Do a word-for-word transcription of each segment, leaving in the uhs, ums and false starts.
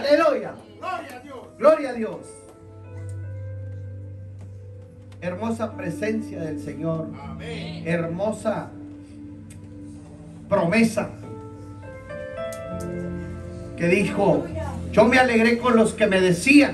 Aleluya. Gloria a Dios. Gloria a Dios. Hermosa presencia del Señor. Amén. Hermosa promesa que dijo: yo me alegré con los que me decían,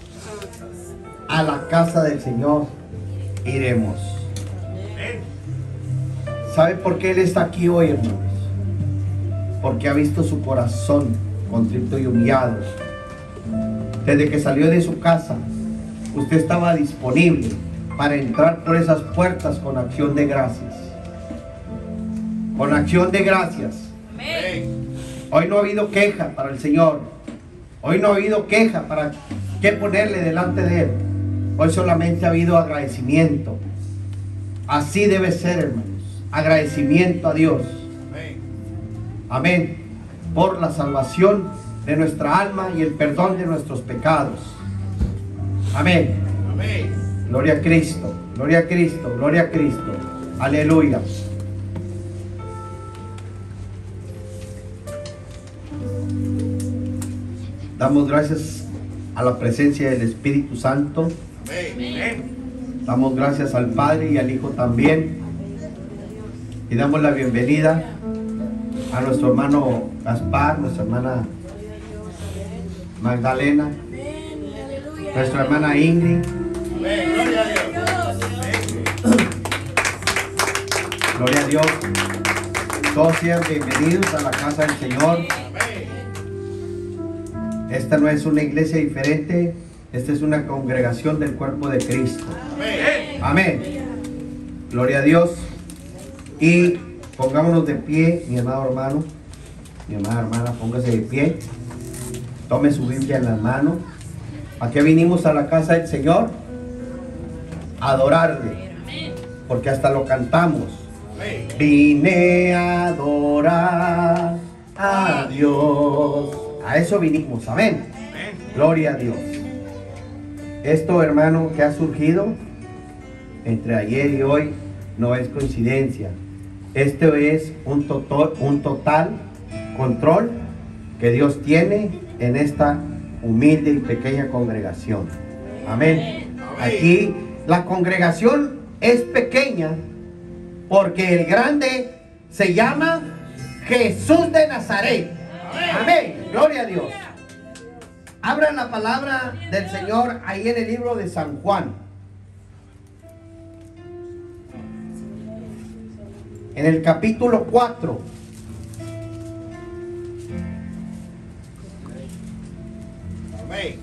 a la casa del Señor iremos. Amén. ¿Sabe por qué Él está aquí hoy, hermanos? Porque ha visto su corazón contrito y humillado. Desde que salió de su casa, usted estaba disponible para entrar por esas puertas con acción de gracias. Con acción de gracias. Amén. Hoy no ha habido queja para el Señor. Hoy no ha habido queja para qué ponerle delante de Él. Hoy solamente ha habido agradecimiento. Así debe ser, hermanos. Agradecimiento a Dios. Amén. Amén. Por la salvación de nuestra alma y el perdón de nuestros pecados. Amén. Amén. Gloria a Cristo. Gloria a Cristo. Gloria a Cristo. Aleluya. Damos gracias a la presencia del Espíritu Santo. Amén. Damos gracias al Padre y al Hijo también. Y damos la bienvenida a nuestro hermano Gaspar, nuestra hermana Magdalena, nuestra hermana Ingrid. Amén. Gloria a Dios. Amén. Gloria a Dios. Todos sean bienvenidos a la casa del Señor. Amén. Esta no es una iglesia diferente. Esta es una congregación del cuerpo de Cristo. Amén. Amén. Gloria a Dios. Y pongámonos de pie, mi amado hermano, mi amada hermana, póngase de pie. Tome su Biblia en la mano. ¿A qué vinimos a la casa del Señor? A adorarle. Porque hasta lo cantamos. Amén. Vine a adorar a Dios. A eso vinimos. Amén. Amén. Gloria a Dios. Esto, hermano, que ha surgido entre ayer y hoy no es coincidencia. Esto es un, toto, un total control que Dios tiene en esta humilde y pequeña congregación. Amén. Aquí la congregación es pequeña porque el grande se llama Jesús de Nazaret. Amén. Gloria a Dios. Abran la palabra del Señor ahí en el libro de San Juan. En el capítulo cuatro. Amén.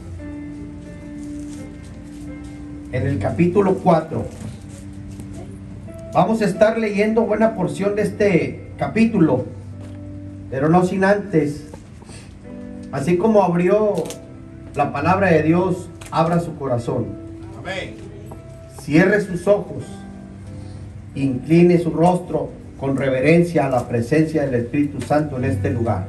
En el capítulo cuatro. Vamos a estar leyendo buena porción de este capítulo, pero no sin antes, así como abrió la palabra de Dios, abra su corazón. Amén. Cierre sus ojos, incline su rostro con reverencia a la presencia del Espíritu Santo en este lugar.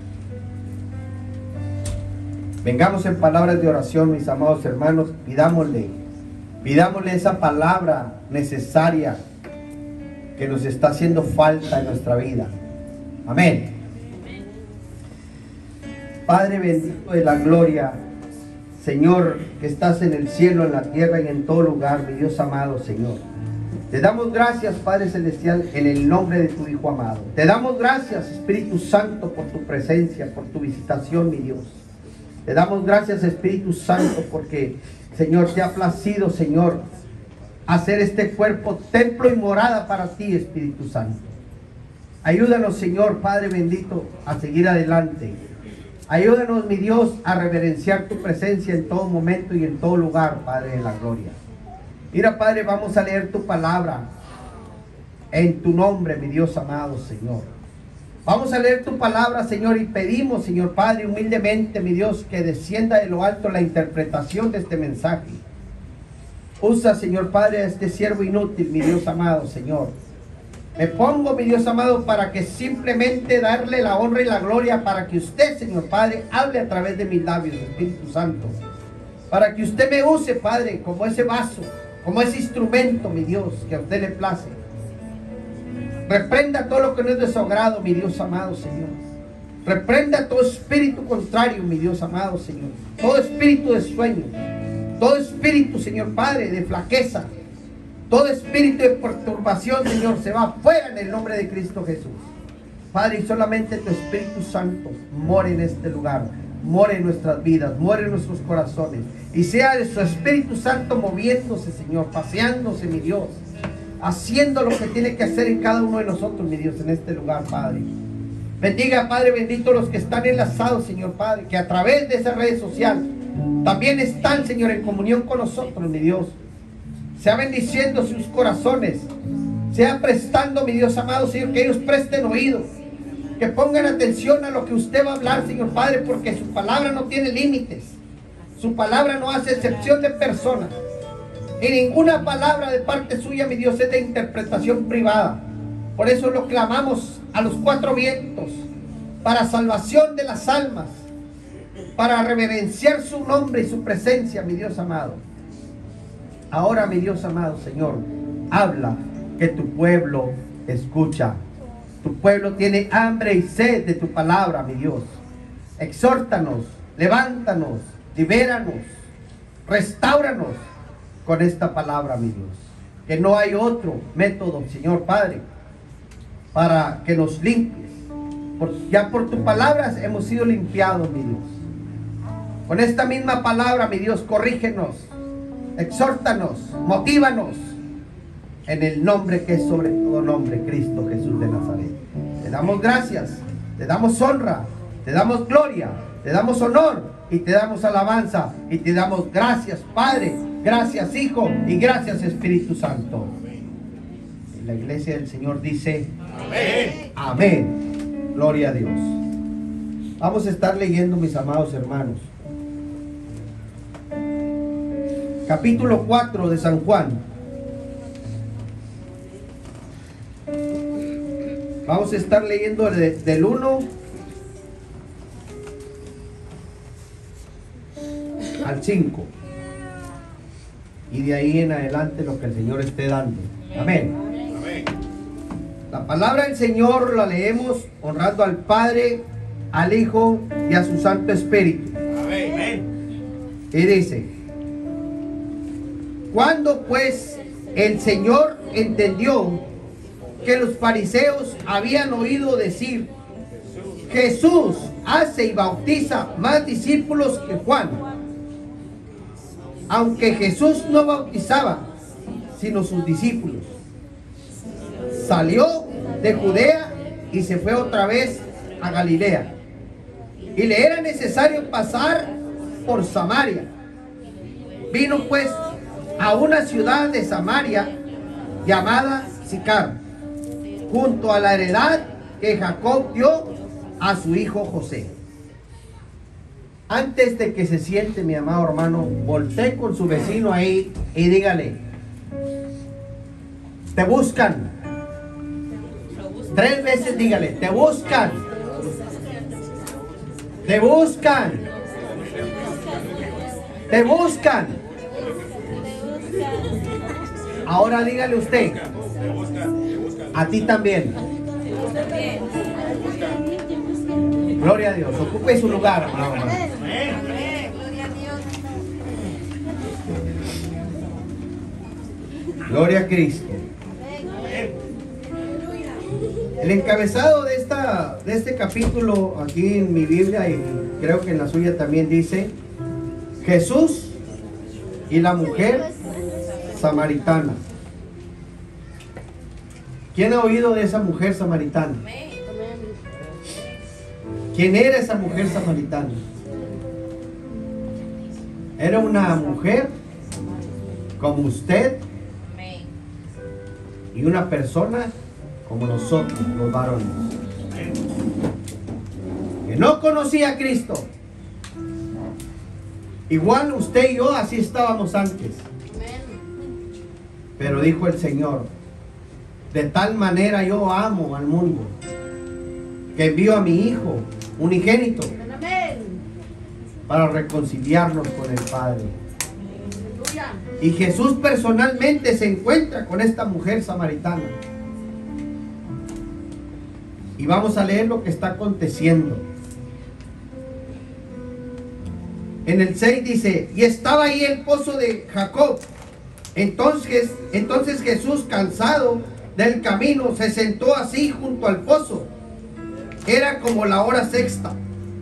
Vengamos en palabras de oración, mis amados hermanos, pidámosle, pidámosle esa palabra necesaria que nos está haciendo falta en nuestra vida. Amén. Padre bendito de la gloria, Señor, que estás en el cielo, en la tierra y en todo lugar, mi Dios amado, Señor. Te damos gracias, Padre Celestial, en el nombre de tu Hijo amado. Te damos gracias, Espíritu Santo, por tu presencia, por tu visitación, mi Dios. Te damos gracias, Espíritu Santo, porque, Señor, te ha placido, Señor, hacer este cuerpo templo y morada para ti, Espíritu Santo. Ayúdanos, Señor, Padre bendito, a seguir adelante. Ayúdanos, mi Dios, a reverenciar tu presencia en todo momento y en todo lugar, Padre de la gloria. Mira, Padre, vamos a leer tu palabra en tu nombre, mi Dios amado, Señor. Vamos a leer tu palabra, Señor, y pedimos, Señor Padre, humildemente, mi Dios, que descienda de lo alto la interpretación de este mensaje. Usa, Señor Padre, a este siervo inútil, mi Dios amado, Señor. Me pongo, mi Dios amado, para que simplemente darle la honra y la gloria, para que usted, Señor Padre, hable a través de mis labios, Espíritu Santo. Para que usted me use, Padre, como ese vaso, como ese instrumento, mi Dios, que a usted le place. Reprenda todo lo que no es de su agrado, mi Dios amado, Señor. Reprenda todo espíritu contrario, mi Dios amado, Señor. Todo espíritu de sueño, todo espíritu, Señor Padre, de flaqueza, todo espíritu de perturbación, Señor, se va fuera en el nombre de Cristo Jesús. Padre, y solamente tu Espíritu Santo more en este lugar, more en nuestras vidas, more en nuestros corazones. Y sea de su Espíritu Santo moviéndose, Señor, paseándose, mi Dios, haciendo lo que tiene que hacer en cada uno de nosotros, mi Dios, en este lugar, Padre. Bendiga, Padre bendito, los que están enlazados, Señor Padre, que a través de esa red social también están, Señor, en comunión con nosotros, mi Dios. Sea bendiciendo sus corazones, sea prestando, mi Dios amado, Señor, que ellos presten oído, que pongan atención a lo que usted va a hablar, Señor Padre, porque su palabra no tiene límites. Su palabra no hace excepción de personas. Y ninguna palabra de parte suya, mi Dios, es de interpretación privada. Por eso lo clamamos a los cuatro vientos, para salvación de las almas, para reverenciar su nombre y su presencia, mi Dios amado. Ahora, mi Dios amado, Señor, habla, que tu pueblo escucha. Tu pueblo tiene hambre y sed de tu palabra, mi Dios. Exhórtanos, levántanos, libéranos, restauranos con esta palabra, mi Dios. Que no hay otro método, Señor Padre, para que nos limpies. Por, ya por tus palabras hemos sido limpiados, mi Dios. Con esta misma palabra, mi Dios, corrígenos, exhórtanos, motívanos, en el nombre que es sobre todo nombre, Cristo Jesús de Nazaret. Te damos gracias, te damos honra, te damos gloria, te damos honor y te damos alabanza y te damos gracias, Padre, gracias, Hijo, y gracias, Espíritu Santo. Y la iglesia del Señor dice amén. Amén. Gloria a Dios. Vamos a estar leyendo, mis amados hermanos, capítulo cuatro de San Juan. Vamos a estar leyendo de, del uno al cinco. Y de ahí en adelante lo que el Señor esté dando. Amén. Amén. La palabra del Señor la leemos honrando al Padre, al Hijo y a su Santo Espíritu. Amén. Y dice: cuando pues el Señor entendió que los fariseos habían oído decir: Jesús hace y bautiza más discípulos que Juan, aunque Jesús no bautizaba sino sus discípulos, salió de Judea y se fue otra vez a Galilea, y le era necesario pasar por Samaria. Vino pues a una ciudad de Samaria llamada Sicar, junto a la heredad que Jacob dio a su hijo José. Antes de que se siente, mi amado hermano, voltee con su vecino ahí y dígale: te buscan. Tres veces dígale: te buscan. Te buscan. Te buscan. Ahora dígale usted: a ti también. Gloria a Dios. Ocupe su lugar, amado hermano. Gloria a Cristo. El encabezado de, esta, de este capítulo aquí en mi Biblia, y creo que en la suya también, dice: Jesús y la mujer samaritana. ¿Quién ha oído de esa mujer samaritana? ¿Quién era esa mujer samaritana? Era una mujer como usted y una persona como nosotros, los varones, que no conocía a Cristo. Igual usted y yo así estábamos antes. Pero dijo el Señor: de tal manera yo amo al mundo, que envío a mi Hijo unigénito para reconciliarnos con el Padre. Y Jesús personalmente se encuentra con esta mujer samaritana. Y vamos a leer lo que está aconteciendo. En el seis dice, y estaba ahí el pozo de Jacob. Entonces, entonces Jesús, cansado del camino, se sentó así junto al pozo. Era como la hora sexta.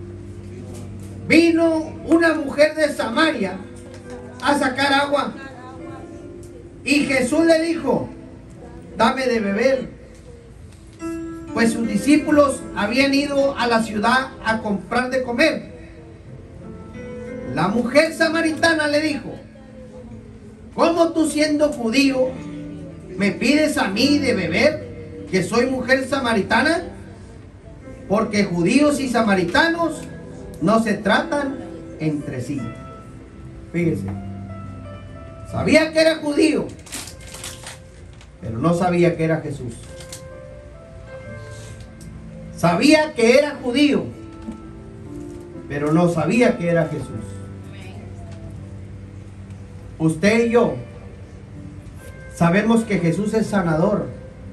Vino una mujer de Samaria a sacar agua. Y Jesús le dijo, dame de beber. Pues sus discípulos habían ido a la ciudad a comprar de comer. La mujer samaritana le dijo, ¿cómo tú siendo judío me pides a mí de beber, que soy mujer samaritana? Porque judíos y samaritanos no se tratan entre sí. Fíjese, sabía que era judío, pero no sabía que era Jesús. Sabía que era judío, pero no sabía que era Jesús. Usted y yo sabemos que Jesús es sanador,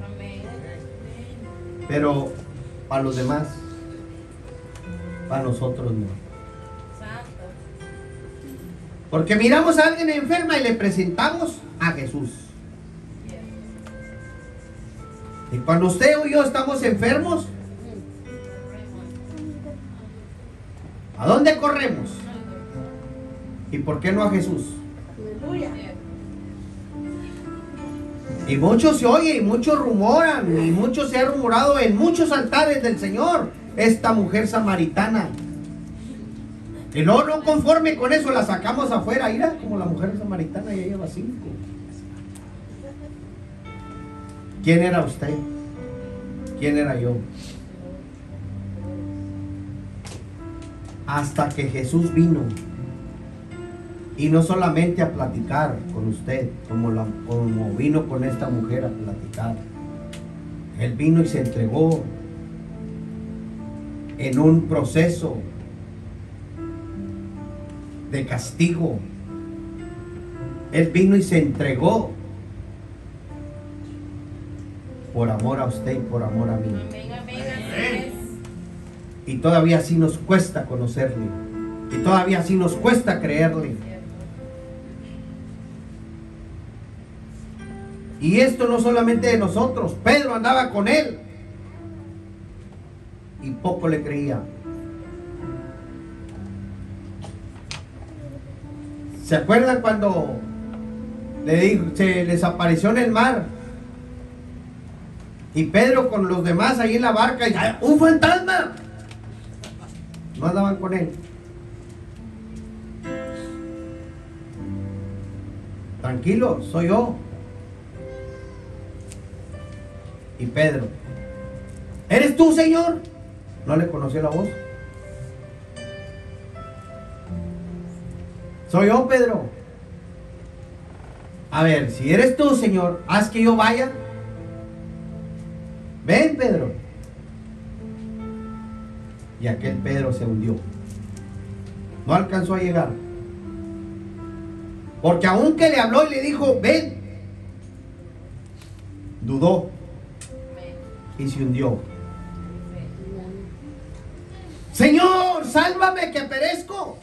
pero para los demás, para nosotros no. Porque miramos a alguien enferma y le presentamos a Jesús. Y cuando usted o yo estamos enfermos, ¿a dónde corremos? ¿Y por qué no a Jesús? Y muchos se oye, y muchos rumoran, y muchos se ha rumorado en muchos altares del Señor, esta mujer samaritana. Y luego, no conforme con eso, la sacamos afuera. Mira, como la mujer samaritana ya lleva cinco. ¿Quién era usted? ¿Quién era yo? Hasta que Jesús vino. Y no solamente a platicar con usted, como, la, como vino con esta mujer a platicar. Él vino y se entregó en un proceso de castigo. Él vino y se entregó por amor a usted y por amor a mí. Amén, amén, amén. Y todavía así nos cuesta conocerle. Y todavía así nos cuesta creerle. Y esto no solamente de nosotros. Pedro andaba con él y poco le creía. ¿Se acuerdan cuando le dijo, se les apareció en el mar? Y Pedro con los demás ahí en la barca, y, ¡un fantasma! No andaban con él. Tranquilo, soy yo. Y Pedro, ¿eres tú, Señor? No le conoció la voz. Soy yo, Pedro. A ver, si eres tú, Señor, haz que yo vaya. Ven, Pedro. Y aquel Pedro se hundió. No alcanzó a llegar. Porque aunque le habló y le dijo, ven, dudó y se hundió. Señor, sálvame que perezco.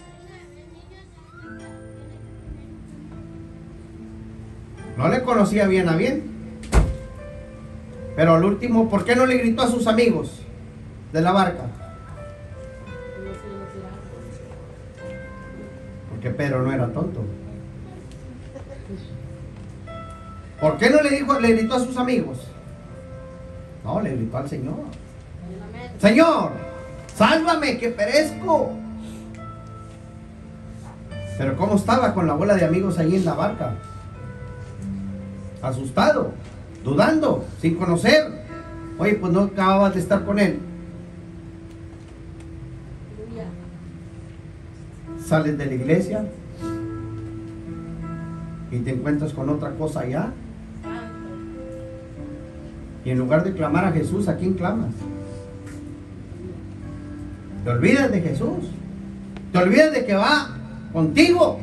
No le conocía bien a bien. Pero al último, ¿por qué no le gritó a sus amigos de la barca? Porque Pedro no era tonto. ¿Por qué no le dijo, le gritó a sus amigos? No, le gritó al Señor. Señor, sálvame que perezco. Pero ¿cómo estaba con la bola de amigos ahí en la barca? Asustado, dudando, sin conocer. Oye, pues no acababas de estar con él. Sales de la iglesia y te encuentras con otra cosa allá. Y en lugar de clamar a Jesús, ¿a quién clamas? Te olvidas de Jesús. Te olvidas de que va contigo.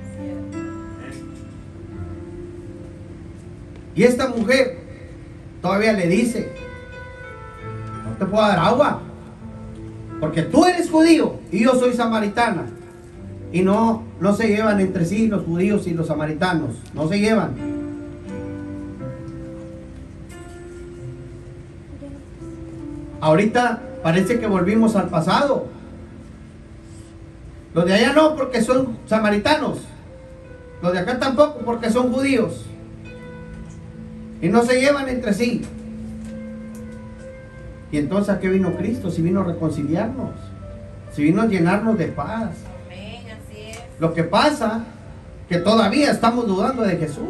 Y esta mujer todavía le dice, no te puedo dar agua, porque tú eres judío y yo soy samaritana. Y no, no se llevan entre sí los judíos y los samaritanos. No se llevan. Ahorita parece que volvimos al pasado. Los de allá no, porque son samaritanos. Los de acá tampoco, porque son judíos. Y no se llevan entre sí. Y entonces, ¿a qué vino Cristo? Si vino a reconciliarnos, si vino a llenarnos de paz. Amén, así es. Lo que pasa que todavía estamos dudando de Jesús.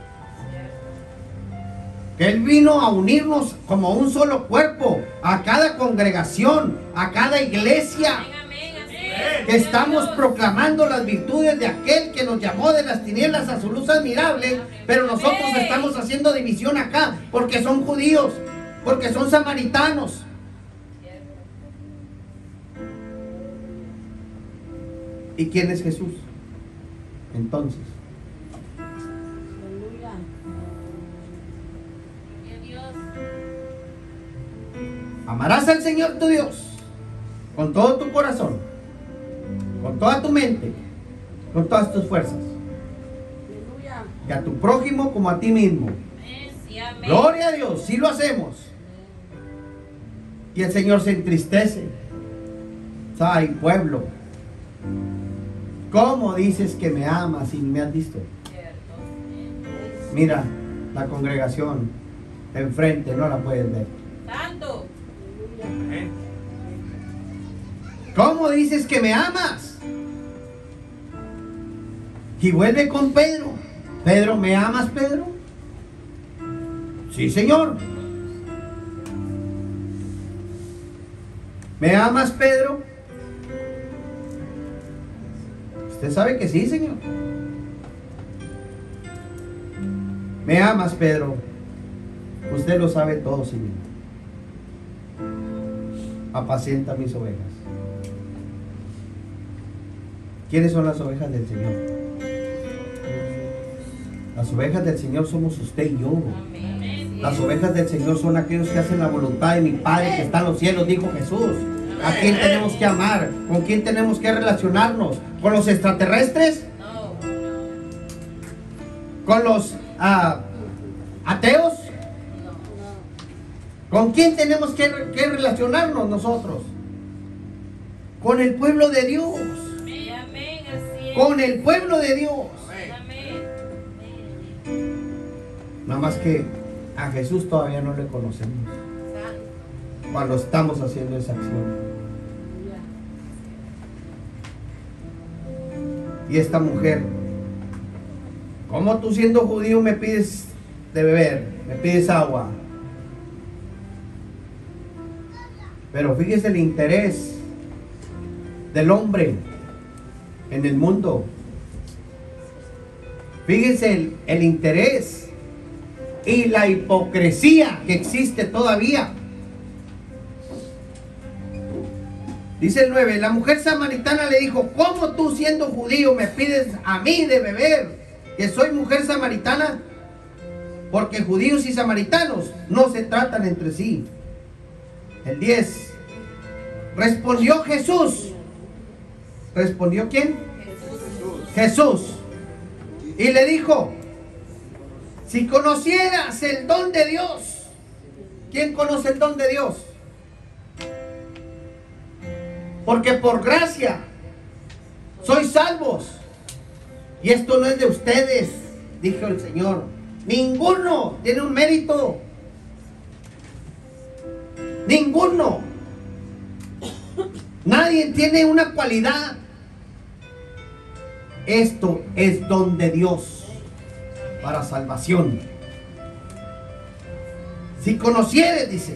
Que Él vino a unirnos como un solo cuerpo, a cada congregación, a cada iglesia. Amén, amén, así es. Que estamos proclamando las virtudes de aquel que nos llamó de las tinieblas a su luz admirable, pero nosotros estamos haciendo división acá, porque son judíos, porque son samaritanos. ¿Y quién es Jesús? Entonces, amarás al Señor tu Dios con todo tu corazón, con toda tu mente, con todas tus fuerzas, y a tu prójimo como a ti mismo. Sí, amén. Gloria a Dios, si lo hacemos. Y el Señor se entristece. Ay, pueblo, ¿cómo dices que me amas y me has visto? Mira, la congregación enfrente no la puedes ver. Santo. ¿Cómo dices que me amas? Y vuelve con Pedro. Pedro, ¿me amas, Pedro? Sí, Señor. ¿Me amas, Pedro? Usted sabe que sí, Señor. ¿Me amas, Pedro? Usted lo sabe todo, Señor. Apacienta mis ovejas. ¿Quiénes son las ovejas del Señor? Las ovejas del Señor somos usted y yo. Amén. Las ovejas del Señor son aquellos que hacen la voluntad de mi Padre que está en los cielos, dijo Jesús. ¿A quién tenemos que amar? ¿Con quién tenemos que relacionarnos? ¿Con los extraterrestres? No. ¿Con los ah, ateos? ¿Con quién tenemos que, que relacionarnos nosotros? Con el pueblo de Dios. Amén, amén, así es. Con el pueblo de Dios. Amén. Nada más que a Jesús todavía no le conocemos Santo. cuando estamos haciendo esa acción. Y esta mujer, ¿cómo tú siendo judío me pides de beber? Me pides agua. Pero fíjese el interés del hombre en el mundo. Fíjese el, el interés y la hipocresía que existe todavía. Dice el nueve, la mujer samaritana le dijo, ¿cómo tú siendo judío me pides a mí de beber, que soy mujer samaritana? Porque judíos y samaritanos no se tratan entre sí. El diez, respondió Jesús. ¿Respondió quién? Jesús. Jesús. Y le dijo, si conocieras el don de Dios. ¿Quién conoce el don de Dios? Porque por gracia sois salvos. Y esto no es de ustedes, dijo el Señor. Ninguno tiene un mérito. Ninguno. Nadie tiene una cualidad. Esto es don de Dios para salvación. Si conocieres, dice,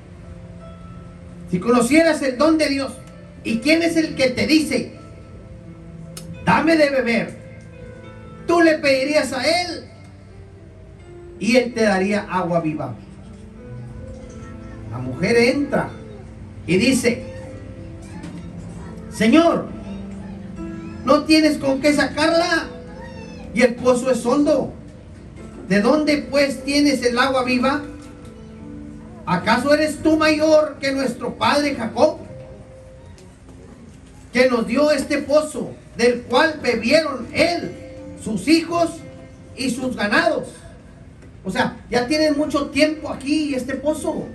si conocieras el don de Dios, ¿y quién es el que te dice, dame de beber? Tú le pedirías a él y él te daría agua viva. La mujer entra y dice, Señor, no tienes con qué sacarla y el pozo es hondo. ¿De dónde pues tienes el agua viva? ¿Acaso eres tú mayor que nuestro padre Jacob, que nos dio este pozo del cual bebieron él, sus hijos y sus ganados. O sea, ya tienen mucho tiempo aquí este pozo.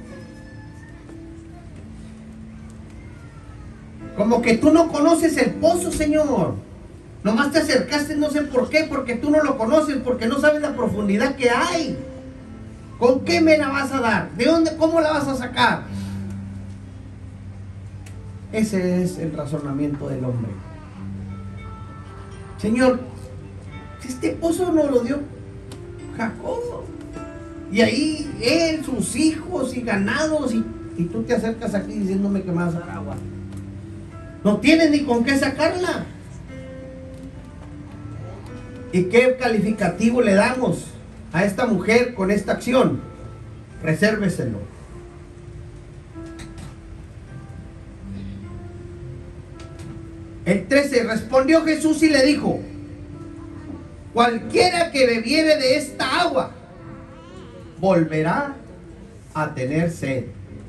Como que tú no conoces el pozo, Señor. Nomás te acercaste, no sé por qué, porque tú no lo conoces, porque no sabes la profundidad que hay. ¿Con qué me la vas a dar? ¿De dónde? ¿Cómo la vas a sacar? Ese es el razonamiento del hombre. Señor, si este pozo no lo dio Jacob, y ahí él, sus hijos y ganados, y, y tú te acercas aquí diciéndome que me vas a dar agua. No tienes ni con qué sacarla. ¿Y qué calificativo le damos a esta mujer con esta acción? Resérveselo. El trece, respondió Jesús y le dijo: cualquiera que bebiere de esta agua volverá a tener sed.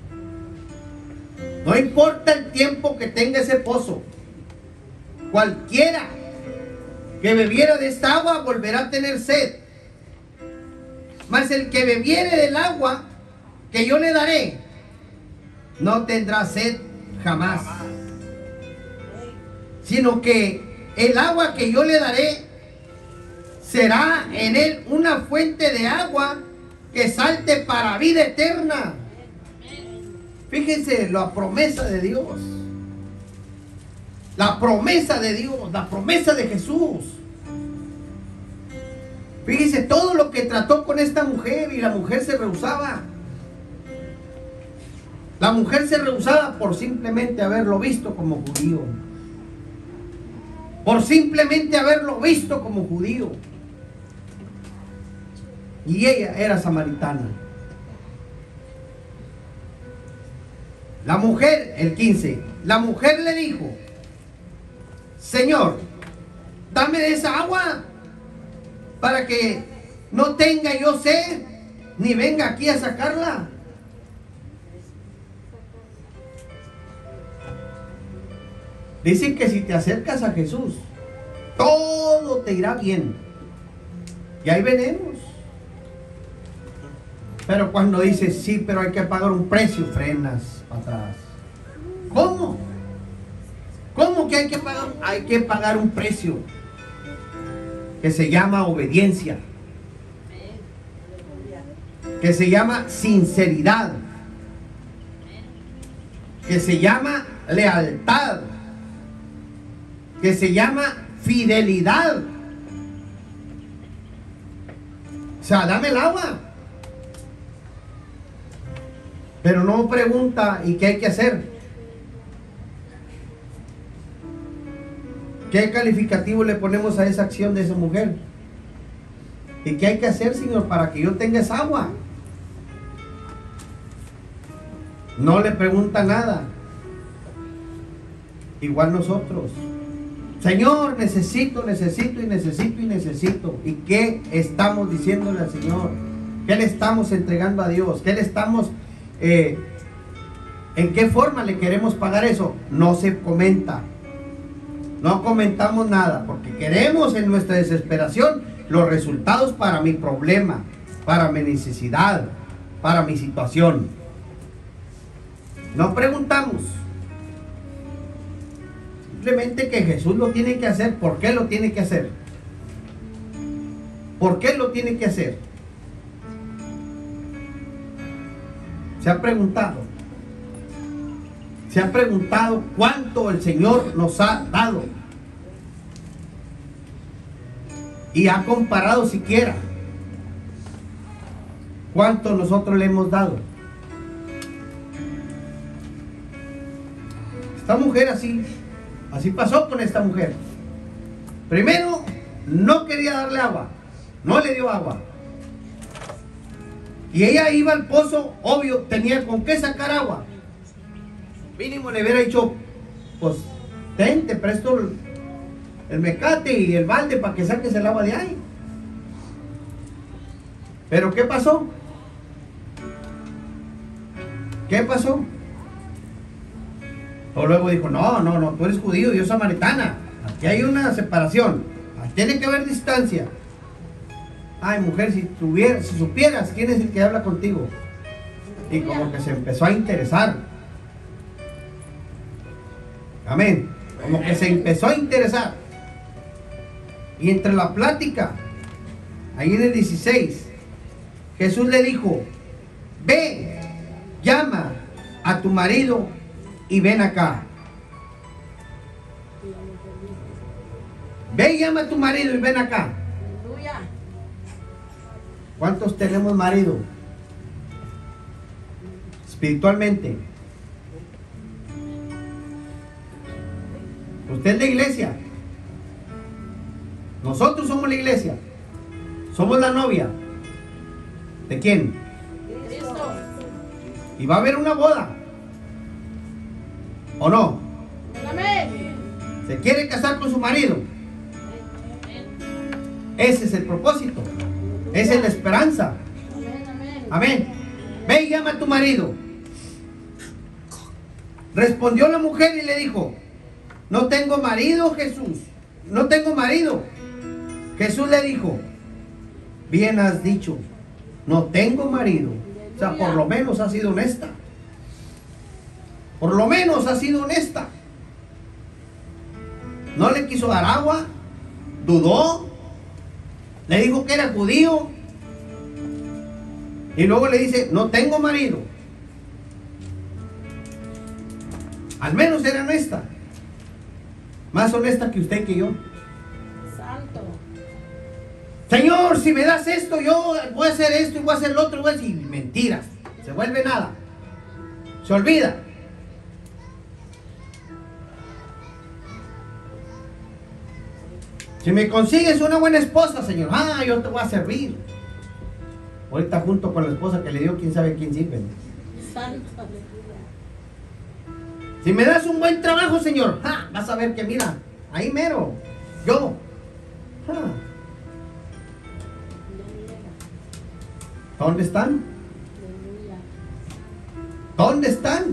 No importa el tiempo que tenga ese pozo, cualquiera que bebiera de esta agua volverá a tener sed. Mas el que bebiere del agua que yo le daré no tendrá sed jamás, sino que el agua que yo le daré será en él una fuente de agua que salte para vida eterna. Fíjense la promesa de Dios. La promesa de Dios, la promesa de Jesús. Fíjense todo lo que trató con esta mujer, y la mujer se rehusaba. La mujer se rehusaba por simplemente haberlo visto como judío. Por simplemente haberlo visto como judío. Y ella era samaritana. La mujer, el quince, la mujer le dijo: Señor, dame de esa agua para que no tenga yo sed, ni venga aquí a sacarla. Dicen que si te acercas a Jesús, todo te irá bien. Y ahí venimos. Pero cuando dices, sí, pero hay que pagar un precio, frenas para atrás. ¿Cómo? ¿Cómo que hay que pagar? Hay que pagar un precio que se llama obediencia, que se llama sinceridad, que se llama lealtad, que se llama fidelidad. O sea, dame el agua. Pero no pregunta, ¿y qué hay que hacer? ¿Qué calificativo le ponemos a esa acción de esa mujer? ¿Y qué hay que hacer, Señor, para que yo tenga esa agua? No le pregunta nada. Igual nosotros. Señor, necesito, necesito y necesito y necesito. ¿Y qué estamos diciéndole al Señor? ¿Qué le estamos entregando a Dios? ¿Qué le estamos... Eh, ¿en qué forma le queremos pagar eso? No se comenta. No comentamos nada, porque queremos en nuestra desesperación los resultados para mi problema, para mi necesidad, para mi situación. No preguntamos. Simplemente que Jesús lo tiene que hacer. ¿Por qué lo tiene que hacer? ¿Por qué lo tiene que hacer? ¿Se ha preguntado? ¿Se ha preguntado cuánto el Señor nos ha dado? Y ha comparado siquiera cuánto nosotros le hemos dado. Esta mujer así, así pasó con esta mujer. Primero, no quería darle agua, no le dio agua. Y ella iba al pozo, obvio, tenía con qué sacar agua. Mínimo le hubiera dicho, pues, ten, te presto el, el mecate y el balde para que saques el agua de ahí. Pero ¿qué pasó? ¿Qué pasó? O luego dijo, no, no, no, tú eres judío, yo samaritana. Aquí hay una separación. Tiene que haber distancia. Ay, mujer, si tuvieras, si supieras quién es el que habla contigo. Y como que se empezó a interesar. Amén. Como que se empezó a interesar. Y entre la plática, ahí en el dieciséis, Jesús le dijo: ve, llama a tu marido y ven acá. Ve y llama a tu marido y ven acá. ¿Cuántos tenemos marido? Espiritualmente. Usted es la iglesia. Nosotros somos la iglesia. Somos la novia. ¿De quién? Cristo. Y va a haber una boda. ¿O no? Amén. ¿Se quiere casar con su marido? Ese es el propósito. Esa es la esperanza. Amén. Ve y llama a tu marido. Respondió la mujer y le dijo: no tengo marido, Jesús. No tengo marido. Jesús le dijo: bien has dicho, no tengo marido. O sea, por lo menos ha sido honesta. Por lo menos ha sido honesta. No le quiso dar agua. Dudó. Le dijo que era judío. Y luego le dice: no tengo marido. Al menos era honesta. Más honesta que usted y que yo. Santo. Señor, si me das esto, yo voy a hacer esto y voy a hacer lo otro. Y voy a decir mentiras. Se vuelve nada. Se olvida. Si me consigues una buena esposa, Señor, ah, yo te voy a servir. Ahorita junto con la esposa que le dio, quién sabe quién sirve. Santo. Si me das un buen trabajo, Señor, ah, vas a ver que mira, ahí mero, yo. Ah. ¿Dónde están? ¿Dónde están?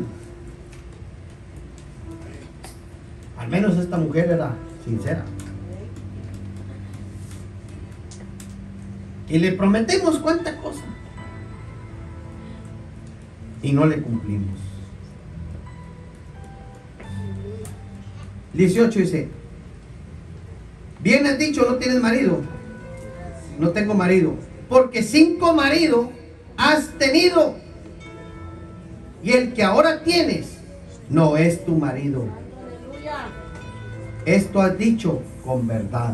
Al menos esta mujer era sincera. Y le prometemos cuánta cosa. Y no le cumplimos. dieciocho dice: bien has dicho, no tienes marido. No tengo marido. Porque cinco maridos has tenido. Y el que ahora tienes no es tu marido. Esto has dicho con verdad.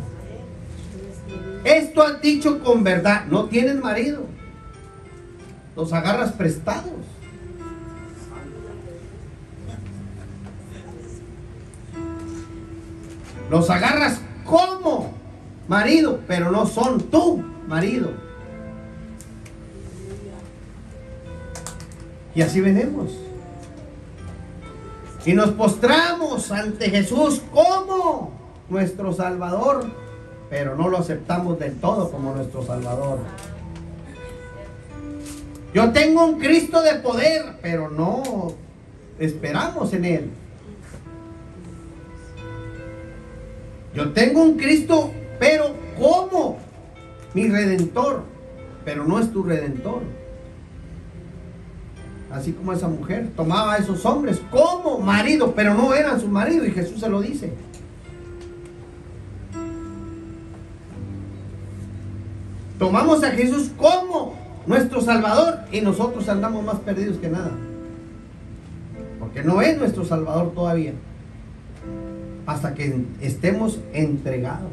Esto has dicho con verdad. No tienes marido. Los agarras prestados. Los agarras como marido, pero no son tu marido. Y así venimos. Y nos postramos ante Jesús como nuestro Salvador, pero no lo aceptamos del todo como nuestro Salvador. Yo tengo un Cristo de poder, pero no esperamos en Él. Yo tengo un Cristo, pero como mi Redentor, pero no es tu Redentor. Así como esa mujer tomaba a esos hombres como marido, pero no eran su marido, y Jesús se lo dice. Tomamos a Jesús como nuestro Salvador y nosotros andamos más perdidos que nada. Porque no es nuestro Salvador todavía. Hasta que estemos entregados.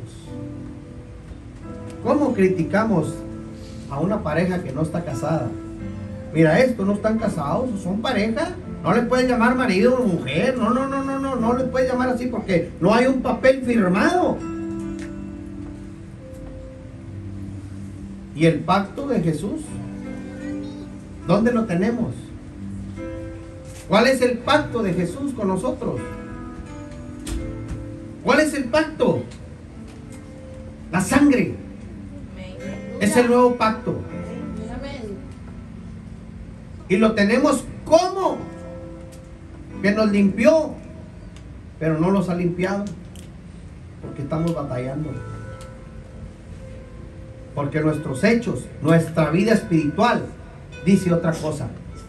¿Cómo criticamos a una pareja que no está casada? Mira esto, no están casados, son pareja. No le puedes llamar marido o mujer. No, no, no, no, no, no le puedes llamar así porque no hay un papel firmado. ¿Y el pacto de Jesús? ¿Dónde lo tenemos? ¿Cuál es el pacto de Jesús con nosotros? ¿Cuál es el pacto? La sangre. Es el nuevo pacto. Y lo tenemos como que nos limpió, pero no los ha limpiado. Porque estamos batallando. Porque nuestros hechos, nuestra vida espiritual, dice otra cosa.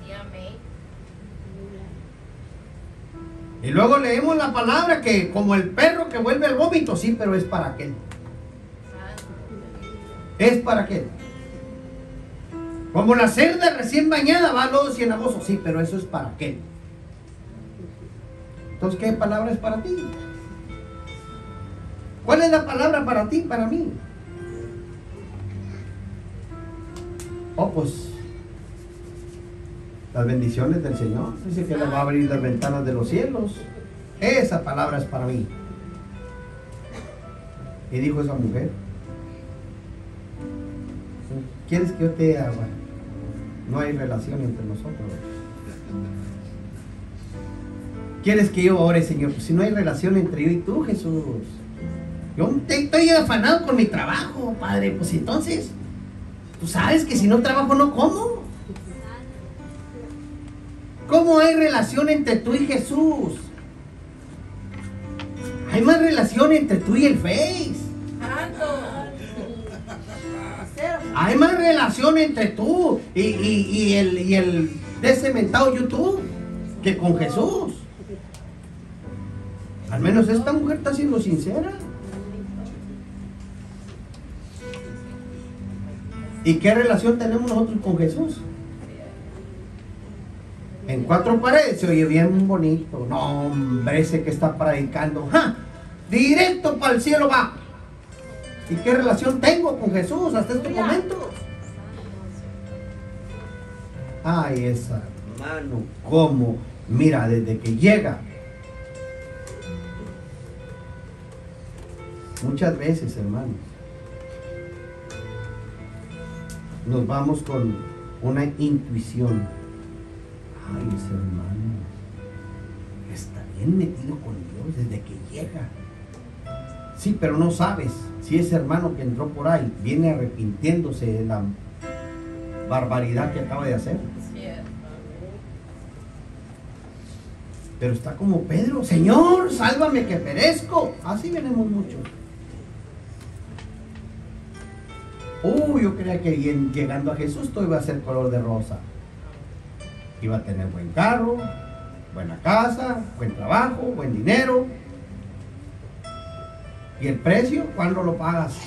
Y luego leemos la palabra que como el perro que vuelve al vómito, sí, pero es para aquel. Es para aquel. Como la cerda recién bañada va a lodo cenagoso, sí, pero eso es para aquel. Entonces, ¿qué palabra es para ti? ¿Cuál es la palabra para ti, para mí? Oh, pues las bendiciones del Señor. Dice que nos va a abrir las ventanas de los cielos. Esa palabra es para mí. Y dijo esa mujer: ¿quieres que yo te haga? No hay relación entre nosotros. ¿Quieres que yo ore, Señor? Pues si no hay relación entre yo y tú, Jesús. Yo estoy afanado con mi trabajo, Padre. Pues entonces, tú sabes que si no trabajo no como. ¿Cómo hay relación entre tú y Jesús? Hay más relación entre tú y el Face. Hay más relación entre tú y, y, y el, y el descementado YouTube que con Jesús. Al menos esta mujer está siendo sincera. ¿Y qué relación tenemos nosotros con Jesús? En cuatro paredes se oye bien bonito. No, hombre, ese que está predicando, ¡ja!, directo para el cielo va. ¿Y qué relación tengo con Jesús hasta este momento? Ay, esa hermano, cómo, mira, desde que llega. Muchas veces, hermanos, nos vamos con una intuición. Ay, ese hermano está bien metido con Dios desde que llega. Sí, pero no sabes si ese hermano que entró por ahí viene arrepintiéndose de la barbaridad que acaba de hacer. Pero está como Pedro: Señor, sálvame que perezco. Así venimos muchos. Uy, yo creía que llegando a Jesús todo iba a ser color de rosa. Iba a tener buen carro, buena casa, buen trabajo, buen dinero. ¿Y el precio? ¿Cuándo lo pagas?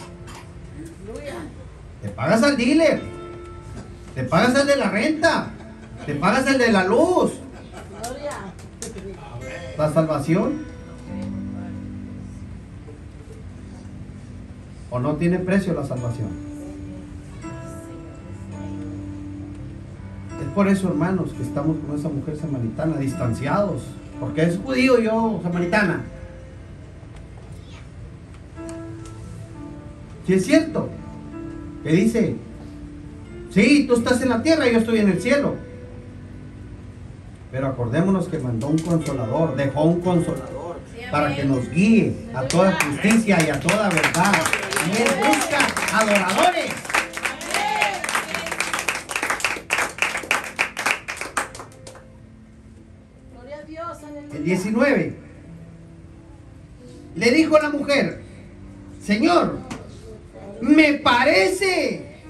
Te pagas al dealer, te pagas el de la renta, te pagas el de la luz. La salvación. ¿O no tiene precio la salvación? Es por eso, hermanos, que estamos con esa mujer samaritana, distanciados. Porque es judío, yo samaritana. Si es cierto que dice: sí, tú estás en la tierra y yo estoy en el cielo. Pero acordémonos que mandó un consolador, dejó un consolador para que nos guíe a toda justicia y a toda verdad. Y Él busca adoradores. El diecinueve. Le dijo la mujer: Señor, me parece,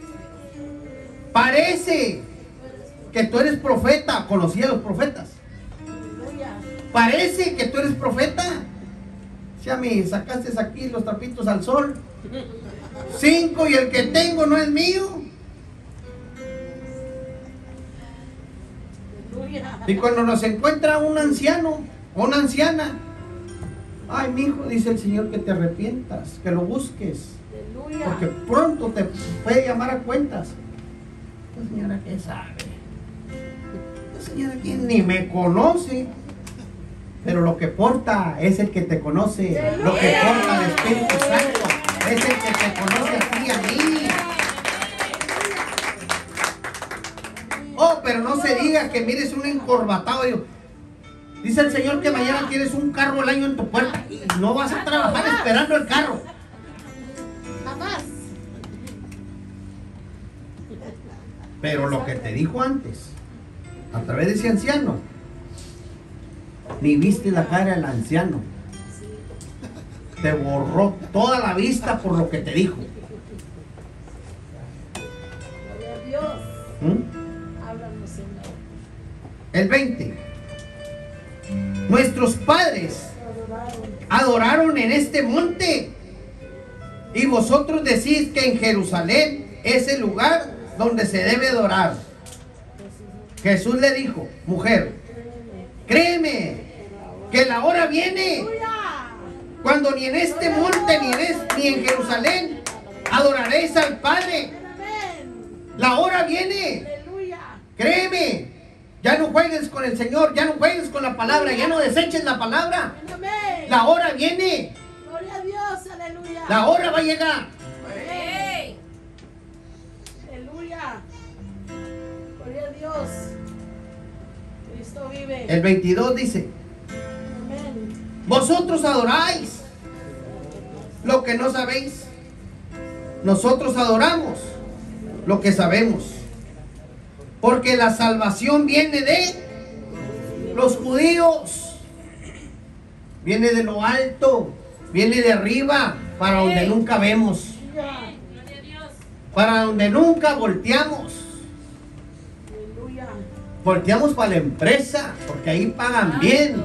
parece que tú eres profeta. Conocía a los profetas. Parece que tú eres profeta. Si a mí sacaste aquí los trapitos al sol. Cinco y el que tengo no es mío. Y cuando nos encuentra un anciano o una anciana: ay, mi hijo, dice el Señor, que te arrepientas, que lo busques, porque pronto te puede llamar a cuentas. La señora, ¿qué sabe? La señora, que ni me conoce, pero lo que porta es el que te conoce. Lo que porta el Espíritu Santo es el que te conoce a ti y a mí. Oh, pero no se diga que mires un encorbatado. Digo, dice el Señor que mañana tienes un carro al año en tu puerta y no vas a trabajar esperando el carro. Jamás. Pero lo que te dijo antes, a través de ese anciano, ni viste la cara del anciano. te borró toda la vista por lo que te dijo. Gloria a Dios. ¿Mm? Háblanos, Señor. El veinte. Nuestros padres adoraron en este monte, y vosotros decís que en Jerusalén es el lugar donde se debe adorar. Jesús le dijo: mujer, créeme que la hora viene cuando ni en este monte ni en, es, ni en Jerusalén adoraréis al Padre. La hora viene. Créeme. Ya no juegues con el Señor, ya no juegues con la palabra, ya no deseches la palabra. La hora viene. Gloria a Dios, aleluya. La hora va a llegar. Aleluya. Gloria a Dios. Cristo vive. El veintidós dice: Amén. vosotros adoráis lo que no sabéis. Nosotros adoramos lo que sabemos, porque la salvación viene de los judíos, viene de lo alto, viene de arriba, para donde nunca vemos, para donde nunca volteamos. Aleluya. Volteamos para la empresa, porque ahí pagan bien.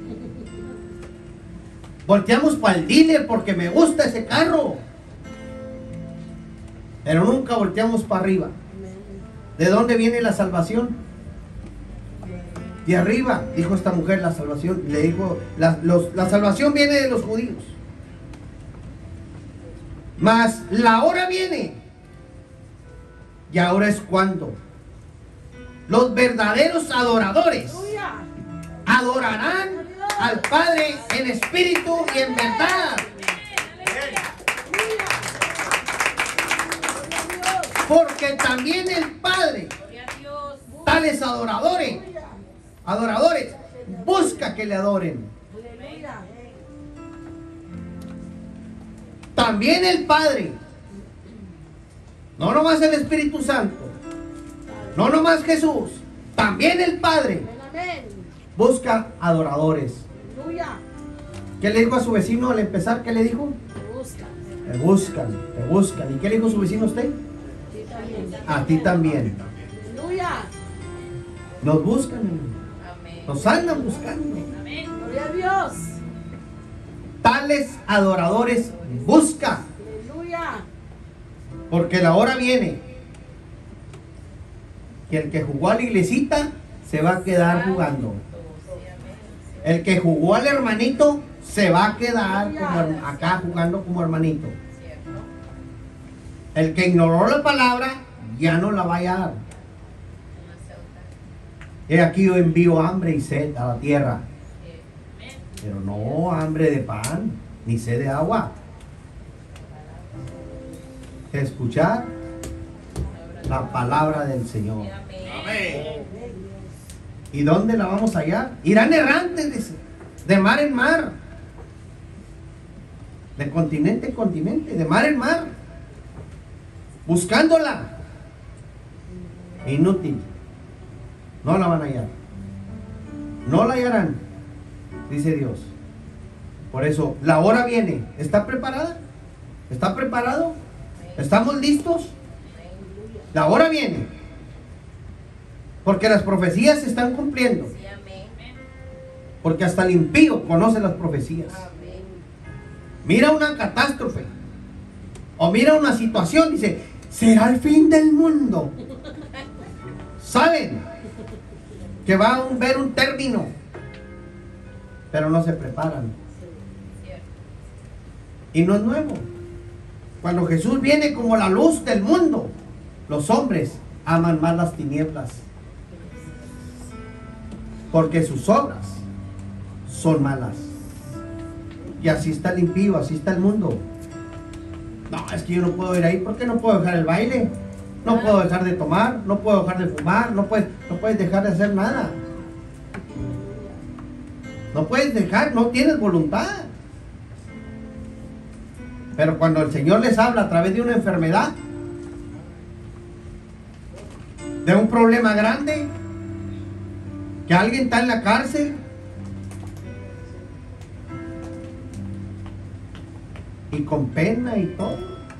Volteamos para el dealer, porque me gusta ese carro. Pero nunca volteamos para arriba. ¿De dónde viene la salvación? De arriba, dijo esta mujer, la salvación. Le dijo, la, los, la salvación viene de los judíos. Mas la hora viene. Y ahora es cuando los verdaderos adoradores Aleluya. adorarán al Padre en espíritu y en verdad. Porque también el Padre, tales adoradores, adoradores, busca que le adoren. Aleluya. También el Padre, no nomás el Espíritu Santo, no nomás Jesús, también el Padre Amén. busca adoradores. Aleluya. ¿Qué le dijo a su vecino al empezar? ¿Qué le dijo? Busca. Te buscan, te buscan. ¿Y qué le dijo su vecino a usted? Sí, también. A ti también. Aleluya. Nos buscan, nos andan buscando. Gloria a Dios. Tales adoradores busca, Aleluya. porque la hora viene que el que jugó a la iglesita se va a quedar jugando. El que jugó al hermanito se va a quedar como her- acá jugando como hermanito. El que ignoró la palabra ya no la va a hallar. He aquí yo envío hambre y sed a la tierra, pero no hambre de pan ni sed de agua. Escuchar la palabra del Señor. Amén. ¿Y dónde la vamos a hallar? Irán errantes, dice, de mar en mar, de continente en continente, de mar en mar, buscándola. Inútil. No la van a hallar. No la hallarán, dice Dios. Por eso, la hora viene. ¿Está preparada? ¿Está preparado? ¿Estamos listos? La hora viene. Porque las profecías se están cumpliendo. Porque hasta el impío conoce las profecías. Mira una catástrofe, o mira una situación, dice, será el fin del mundo. Saben que va a ver un término, pero no se preparan. Y no es nuevo. Cuando Jesús viene como la luz del mundo, los hombres aman más las tinieblas, porque sus obras son malas. Y así está el impío, así está el mundo. No, es que yo no puedo ir ahí. ¿Por qué no puedo dejar el baile? No puedo dejar de tomar, no puedo dejar de fumar, no puedes, no puedes dejar de hacer nada. No puedes dejar, no tienes voluntad. Pero cuando el Señor les habla a través de una enfermedad, de un problema grande, que alguien está en la cárcel, y con pena y todo.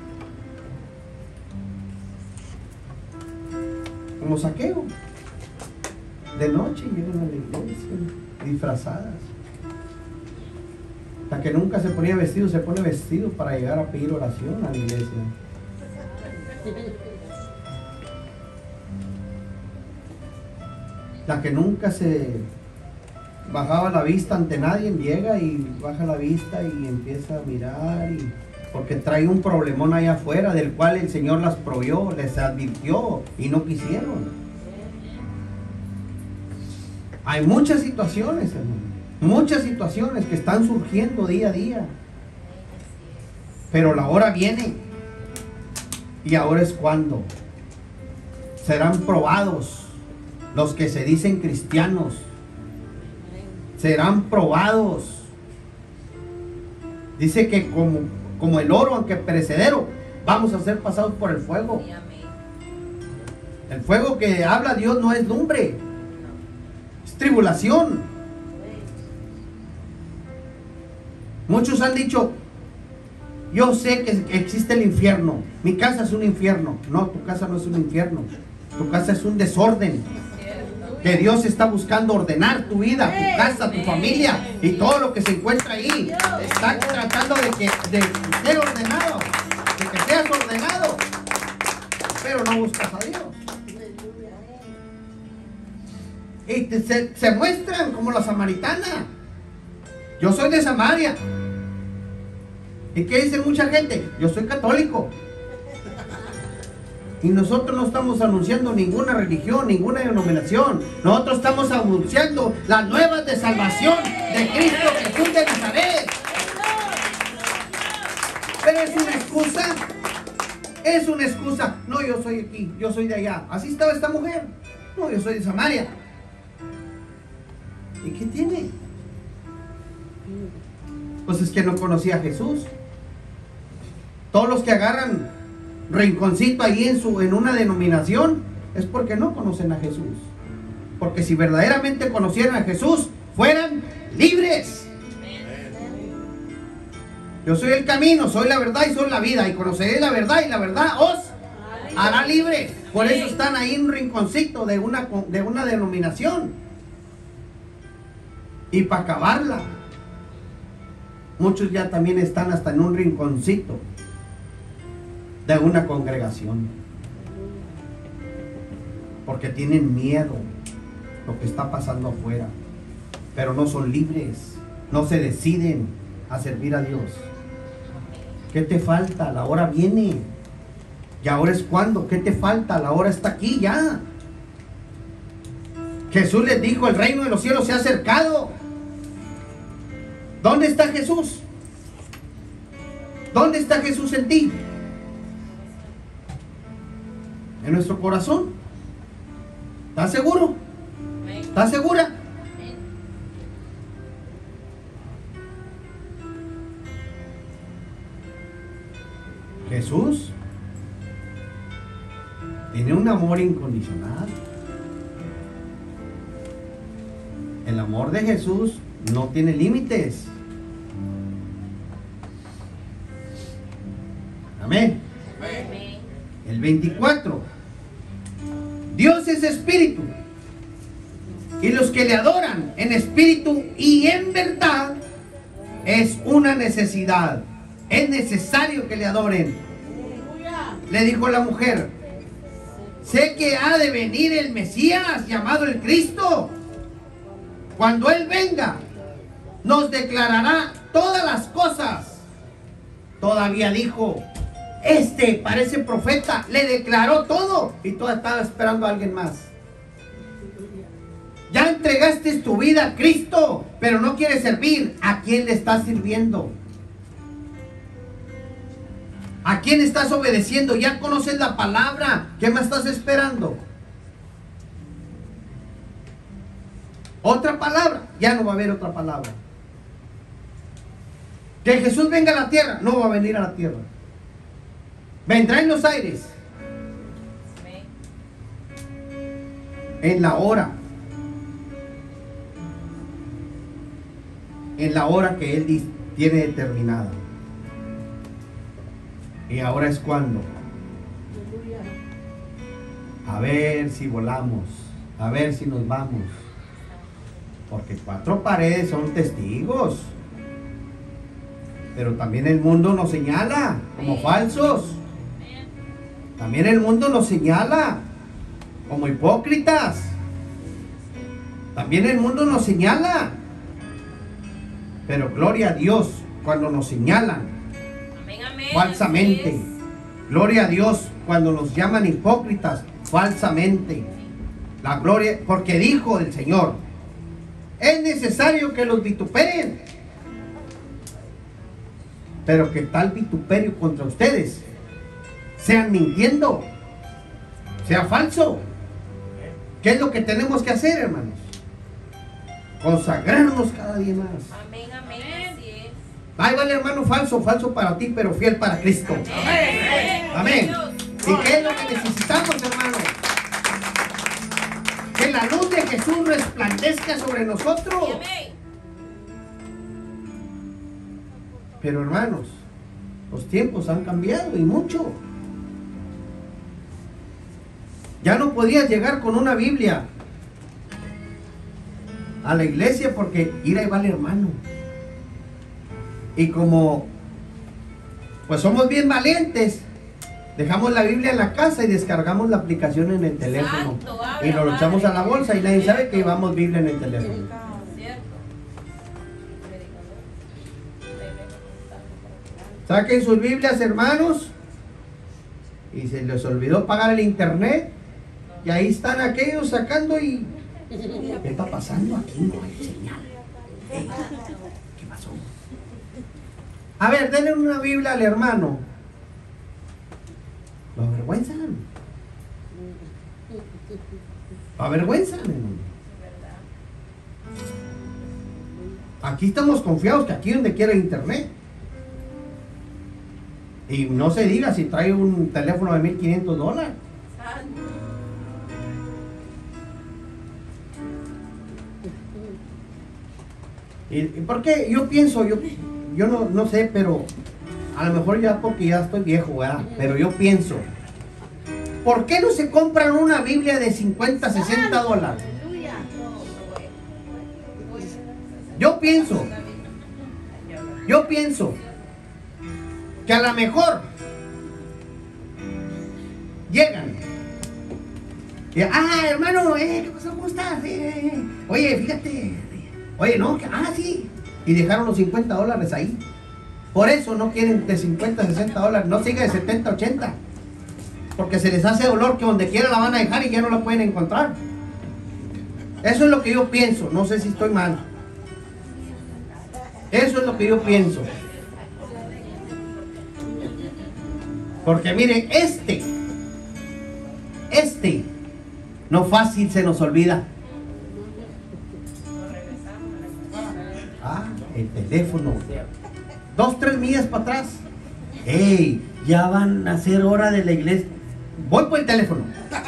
Como Saqueo. De noche llegan a la iglesia disfrazadas. La que nunca se ponía vestido, se pone vestido para llegar a pedir oración a la iglesia. La que nunca se bajaba la vista ante nadie, llega y baja la vista y empieza a mirar, y, porque trae un problemón allá afuera del cual el Señor las proveyó, les advirtió y no quisieron. Hay muchas situaciones, hermano, muchas situaciones que están surgiendo día a día, pero la hora viene, y ahora es cuando serán probados los que se dicen cristianos. Serán probados. Dice que como, como el oro, aunque perecedero, vamos a ser pasados por el fuego. El fuego que habla Dios no es lumbre, es tribulación. Muchos han dicho: yo sé que existe el infierno, mi casa es un infierno. No, tu casa no es un infierno, tu casa es un desorden. Que Dios está buscando ordenar tu vida, tu casa, tu familia y todo lo que se encuentra ahí. Está tratando de que de ser ordenado, de que seas ordenado, pero no buscas a Dios. Y te, se, se muestran como la samaritana. Yo soy de Samaria. ¿Y qué dice mucha gente? Yo soy católico. Y nosotros no estamos anunciando ninguna religión, ninguna denominación. Nosotros estamos anunciando las nuevas de salvación de Cristo Jesús de Nazaret. Pero es una excusa. Es una excusa. No, yo soy aquí, yo soy de allá. Así estaba esta mujer. No, yo soy de Samaria. ¿Y qué tiene? Pues es que no conocía a Jesús. Todos los que agarran rinconcito ahí en, su, en una denominación es porque no conocen a Jesús. Porque si verdaderamente conocieran a Jesús, fueran libres. Yo soy el camino, soy la verdad y soy la vida, y conoceré la verdad y la verdad os hará libre. Por eso están ahí en un rinconcito de una, de una denominación. Y para acabarla, muchos ya también están hasta en un rinconcito de una congregación, porque tienen miedo lo que está pasando afuera, pero no son libres, no se deciden a servir a Dios. ¿Qué te falta? La hora viene, y ahora es cuando. ¿Qué te falta? La hora está aquí ya. Jesús les dijo: el reino de los cielos se ha acercado. ¿Dónde está Jesús? ¿Dónde está Jesús en ti? En nuestro corazón. ¿Estás seguro? ¿Estás segura? Jesús tiene un amor incondicional. El amor de Jesús no tiene límites. Amén. El veinticuatro. Dios es espíritu, y los que le adoran en espíritu y en verdad es una necesidad. Es necesario que le adoren. Le dijo la mujer: sé que ha de venir el Mesías, llamado el Cristo. Cuando Él venga, nos declarará todas las cosas. Todavía dijo: este parece profeta, le declaró todo, y tú estabas esperando a alguien más. Ya entregaste tu vida a Cristo, pero no quieres servir. ¿A quién le estás sirviendo? ¿A quién estás obedeciendo? Ya conoces la palabra. ¿Qué más estás esperando? Otra palabra. Ya no va a haber otra palabra. Que Jesús venga a la tierra. No va a venir a la tierra. Vendrá en los aires. En la hora. En la hora que Él tiene determinada. Y ahora es cuando. Aleluya. A ver si volamos. A ver si nos vamos. Porque cuatro paredes son testigos. Pero también el mundo nos señala como falsos. También el mundo nos señala como hipócritas. También el mundo nos señala. Pero gloria a Dios cuando nos señalan Amén, amén. falsamente. Así Gloria a Dios cuando nos llaman hipócritas falsamente. La gloria, porque dijo el Señor, es necesario que los vituperen. Pero que tal vituperio contra ustedes sean mintiendo, sea falso. ¿Qué es lo que tenemos que hacer, hermanos? Consagrarnos cada día más. es. Amén, amén. Así es. Ay, vale, hermano, falso, falso para ti, pero fiel para Cristo. Amén. Amén. Dios. ¿Y qué es lo que necesitamos, hermano? Que la luz de Jesús resplandezca sobre nosotros. Amén. Pero, hermanos, los tiempos han cambiado y mucho. Ya no podías llegar con una Biblia a la iglesia porque ir ahí vale, hermano. Y como pues somos bien valientes, dejamos la Biblia en la casa y descargamos la aplicación en el teléfono. Exacto, Y nos lo habla, echamos a padre. la bolsa y nadie sabe que llevamos Biblia en el teléfono. Cierto. Saquen sus Biblias, hermanos. Y se les olvidó pagar el internet. Y ahí están aquellos sacando y... ¿Qué está pasando? Aquí no hay señal. Ey, ¿qué pasó? A ver, denle una Biblia al hermano. Lo avergüenzan. Lo avergüenzan, hermano. Aquí estamos confiados que aquí donde quiera internet. Y no se diga si trae un teléfono de mil quinientos dólares. ¿Y y por qué? Yo pienso, yo, yo no, no sé, pero a lo mejor ya porque ya estoy viejo, ¿verdad? Pero yo pienso, ¿por qué no se compran una Biblia de cincuenta, sesenta dólares? Aleluya. Yo pienso, yo pienso que a lo mejor llegan y, ah, hermano, eh, ¿qué pasó? ¿Cómo estás? Eh, eh, oye, fíjate, oye, no, que, ah, sí, y dejaron los cincuenta dólares ahí. Por eso no quieren de cincuenta, sesenta dólares, no siga de setenta, ochenta, porque se les hace dolor que donde quiera la van a dejar y ya no la pueden encontrar. Eso es lo que yo pienso, no sé si estoy mal. Eso es lo que yo pienso. Porque mire, este, este, no fácil se nos olvida. Ah, el teléfono. Dos, tres millas para atrás. ¡Ey! Ya van a ser hora de la iglesia. Voy por el teléfono.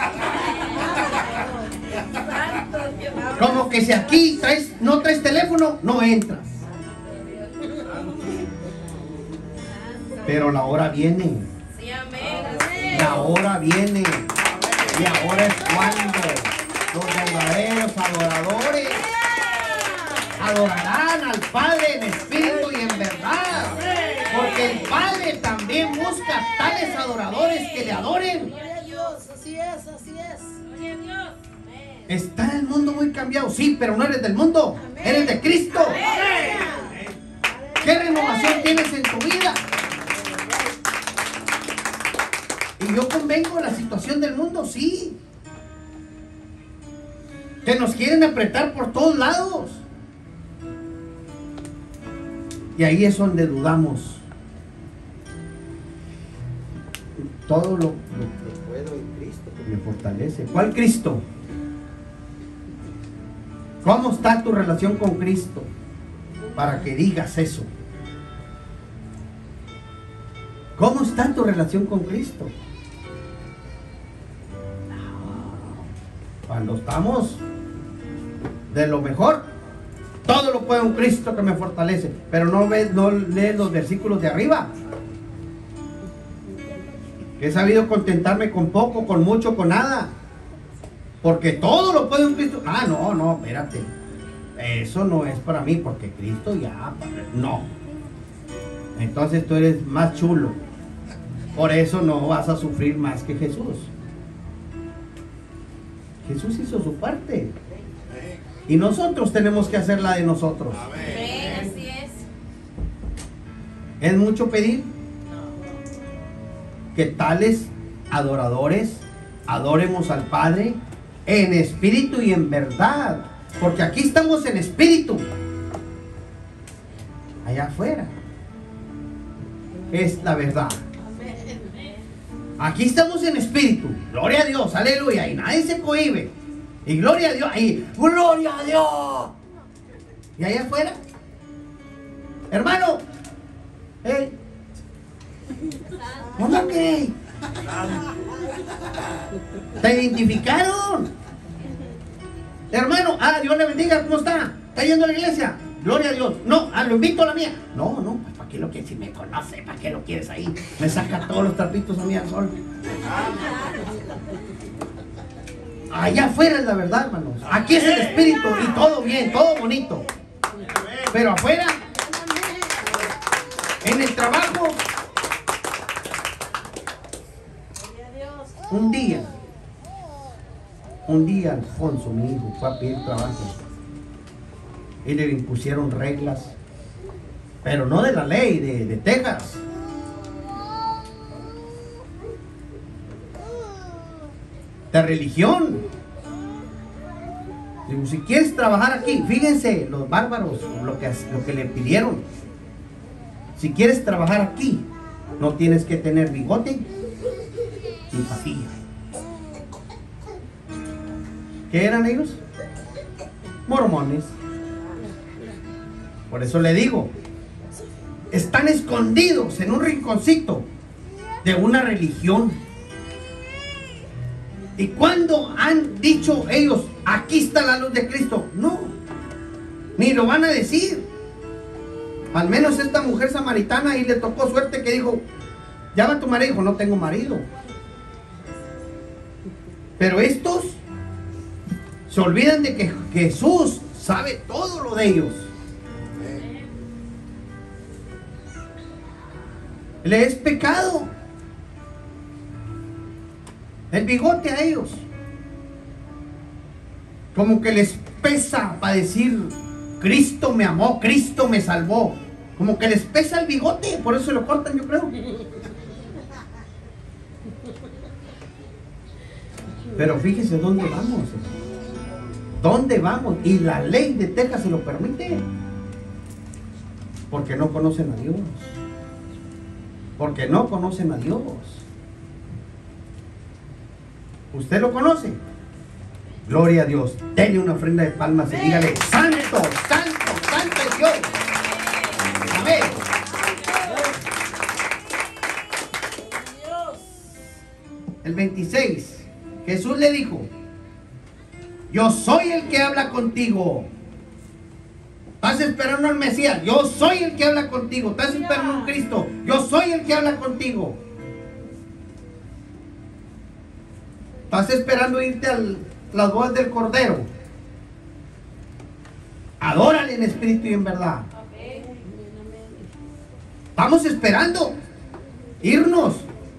Como que si aquí traes, no traes teléfono, no entras. Pero la hora viene. Sí, amén. La hora viene. Y ahora es cuando los verdaderos adoradores adorarán al Padre en espíritu y en verdad. Porque el Padre también busca tales adoradores que le adoren. Gloria a Dios. Así es, así es. Gloria a Dios. Está el mundo muy cambiado, sí, pero no eres del mundo, eres de Cristo. ¿Qué renovación tienes en tu vida? Y yo convengo la situación del mundo, sí. Que nos quieren apretar por todos lados. Y ahí es donde dudamos. Todo lo, lo que puedo en Cristo que me fortalece. ¿Cuál Cristo? ¿Cómo está tu relación con Cristo? Para que digas eso. ¿Cómo está tu relación con Cristo? Cuando estamos de lo mejor, todo lo puede un Cristo que me fortalece. Pero no ves, no lees los versículos de arriba. He sabido contentarme con poco, con mucho, con nada. Porque todo lo puede un Cristo. Ah, no, no, espérate. Eso no es para mí, porque Cristo ya... No. Entonces tú eres más chulo. Por eso no vas a sufrir más que Jesús. Jesús hizo su parte. Y nosotros tenemos que hacer la de nosotros. Amén, así es. ¿Es mucho pedir? Que tales adoradores adoremos al Padre en espíritu y en verdad. Porque aquí estamos en espíritu. Allá afuera es la verdad. Aquí estamos en espíritu. Gloria a Dios, aleluya. Y nadie se cohíbe. Y gloria a Dios. Y gloria a Dios. Y allá afuera, hermano, hey, ¿cómo que? ¿Te identificaron? Hermano, ah, Dios le bendiga, ¿cómo está? ¿Está yendo a la iglesia? Gloria a Dios. No, ah, lo invito a la mía. No, no, pues ¿para qué lo quieres? Si me conoce, ¿para qué lo quieres ahí? Me saca todos los trapitos a mí al sol. Allá afuera es la verdad, hermanos. Aquí es el espíritu y todo bien, todo bonito. Pero afuera, en el trabajo, un día, un día Alfonso, mi hijo, fue a pedir trabajo y le impusieron reglas, pero no de la ley de, de Texas. De religión. Digo, si quieres trabajar aquí, fíjense los bárbaros lo que, lo que le pidieron. Si quieres trabajar aquí, no tienes que tener bigote ni patilla. ¿Qué eran ellos? Mormones. Por eso le digo, están escondidos en un rinconcito de una religión. ¿Y cuándo han dicho ellos, aquí está la luz de Cristo? No, ni lo van a decir. Al menos esta mujer samaritana, y le tocó suerte que dijo, llama a tu marido. Dijo, no tengo marido. Pero estos se olvidan de que Jesús sabe todo lo de ellos. Le es pecado el bigote a ellos. Como que les pesa para decir, Cristo me amó, Cristo me salvó. Como que les pesa el bigote, por eso se lo cortan, yo creo. Pero fíjese dónde vamos. ¿Dónde vamos? Y la ley de Texas se lo permite. Porque no conocen a Dios. Porque no conocen a Dios. ¿Usted lo conoce? Gloria a Dios. Denle una ofrenda de palmas y dígale, santo, santo, santo es Dios. Amén. El veintiséis, Jesús le dijo, yo soy el que habla contigo. Estás esperando al Mesías. Yo soy el que habla contigo. Estás esperando a un Cristo. Yo soy el que habla contigo. Estás esperando irte a las bodas del Cordero. Adórale en espíritu y en verdad. Estamos esperando irnos.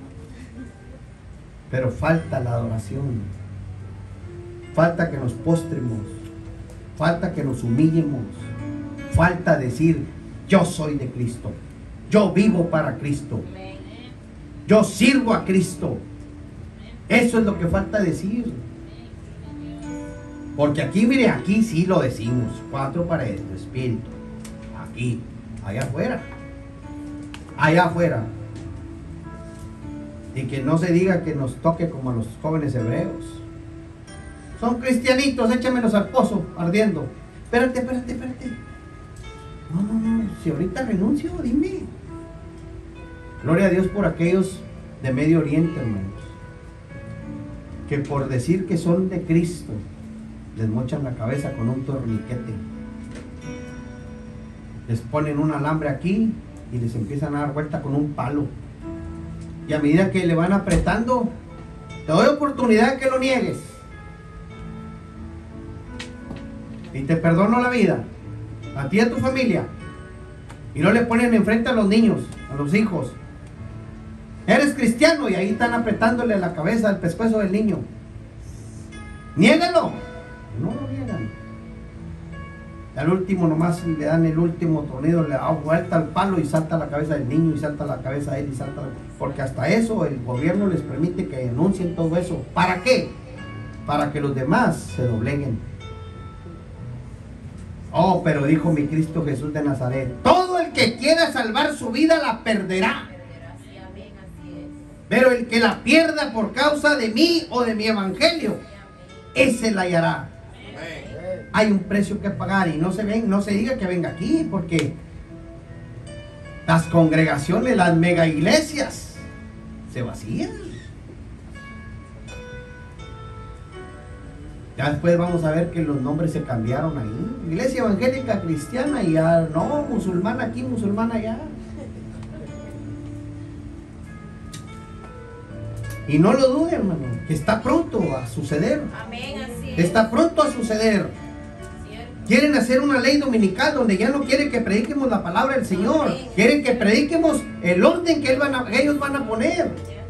Pero falta la adoración. Falta que nos postremos. Falta que nos humillemos. Falta decir, yo soy de Cristo. Yo vivo para Cristo. Yo sirvo a Cristo. Eso es lo que falta decir. Porque aquí, mire, aquí sí lo decimos. Cuatro paredes, espíritu. Aquí, allá afuera. Allá afuera. Y que no se diga que nos toque como a los jóvenes hebreos. Son cristianitos, échamelos al pozo ardiendo. Espérate, espérate, espérate. No, no, no. Si ahorita renuncio, dime. Gloria a Dios por aquellos de Medio Oriente, hermanos, que por decir que son de Cristo, les mochan la cabeza con un torniquete. Les ponen un alambre aquí y les empiezan a dar vuelta con un palo. Y a medida que le van apretando, te doy oportunidad de que lo niegues. Y te perdono la vida, a ti y a tu familia. Y no le ponen enfrente a los niños, a los hijos. Eres cristiano y ahí están apretándole la cabeza al pescuezo del niño. Niégalo. No lo niegan. Al último nomás le dan el último tornillo, le da vuelta al palo y salta la cabeza del niño y salta la cabeza de él y salta. Porque hasta eso el gobierno les permite que denuncien todo eso. ¿Para qué? Para que los demás se dobleguen. Oh, pero dijo mi Cristo Jesús de Nazaret: todo el que quiera salvar su vida la perderá. Pero el que la pierda por causa de mí o de mi evangelio, ese la hallará. Hay un precio que pagar y no se ven, no se diga que venga aquí, porque las congregaciones, las mega iglesias se vacían. Ya después vamos a ver que los nombres se cambiaron ahí. Iglesia evangélica cristiana y ya no, musulmana aquí, musulmana allá. Y no lo duden, hermano, que está pronto a suceder. Amén, así es. Está pronto a suceder. Quieren hacer una ley dominical donde ya no quieren que prediquemos la palabra del Señor. Amén. Quieren que prediquemos el orden que, él van a, que ellos van a poner.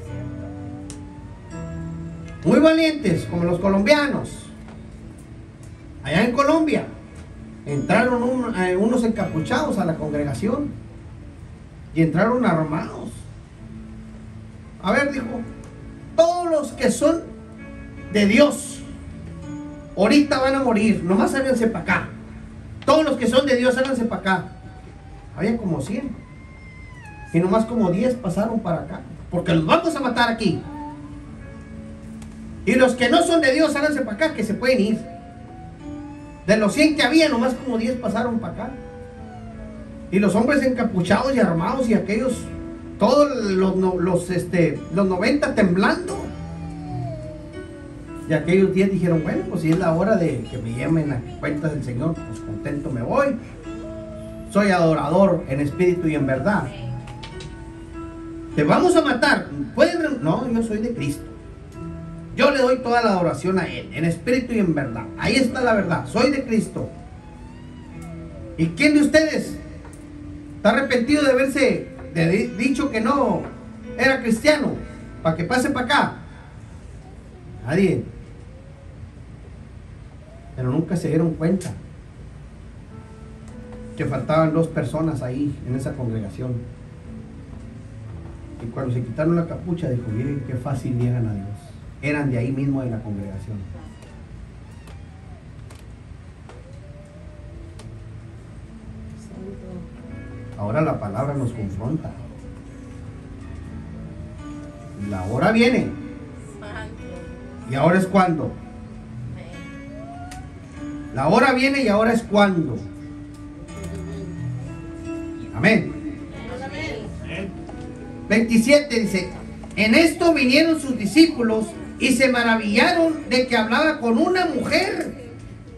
Muy valientes, como los colombianos. Allá en Colombia entraron un, eh, unos encapuchados a la congregación y entraron armados. A ver, dijo, todos los que son de Dios ahorita van a morir, nomás háganse para acá. Todos los que son de Dios háganse para acá. Había como cien y nomás como diez pasaron para acá, porque los vamos a matar aquí. Y los que no son de Dios háganse para acá, que se pueden ir. De los cien que había, nomás como diez pasaron para acá. Y los hombres encapuchados y armados y aquellos, todos los, los, este, los noventa temblando. Y aquellos diez dijeron, bueno, pues si es la hora de que me llamen a cuentas del Señor, pues contento me voy. Soy adorador en espíritu y en verdad. Te vamos a matar. ¿Pueden? No, yo soy de Cristo. Yo le doy toda la adoración a Él, en espíritu y en verdad. Ahí está la verdad, soy de Cristo. ¿Y quién de ustedes está arrepentido de haberse de, dicho que no era cristiano? Para que pase para acá. Nadie. Pero nunca se dieron cuenta que faltaban dos personas ahí en esa congregación. Y cuando se quitaron la capucha, dijo, miren qué fácil niegan a Dios. Eran de ahí mismo de la congregación. Ahora la palabra nos confronta. La hora viene. Y ahora es cuando. La hora viene y ahora es cuando. Amén. veintisiete dice, en esto vinieron sus discípulos y se maravillaron de que hablaba con una mujer.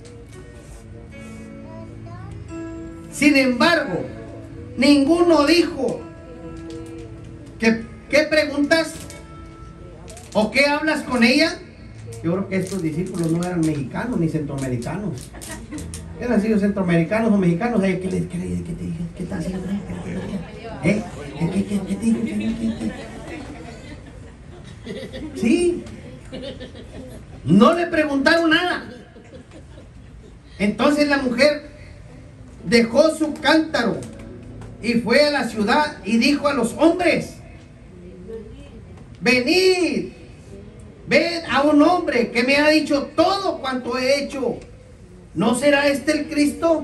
Sin embargo, ninguno dijo, ¿qué, qué preguntas? ¿O qué hablas con ella? Yo creo que estos discípulos no eran mexicanos ni centroamericanos. Eran sido centroamericanos o mexicanos. ¿Qué, qué, qué, qué te dije? ¿Qué estás haciendo? ¿Eh? ¿Qué, qué, qué, qué te dijo? ¿Qué, qué, qué? Sí. No le preguntaron nada. Entonces la mujer dejó su cántaro y fue a la ciudad y dijo a los hombres, venid, ved a un hombre que me ha dicho todo cuanto he hecho. ¿No será este el Cristo?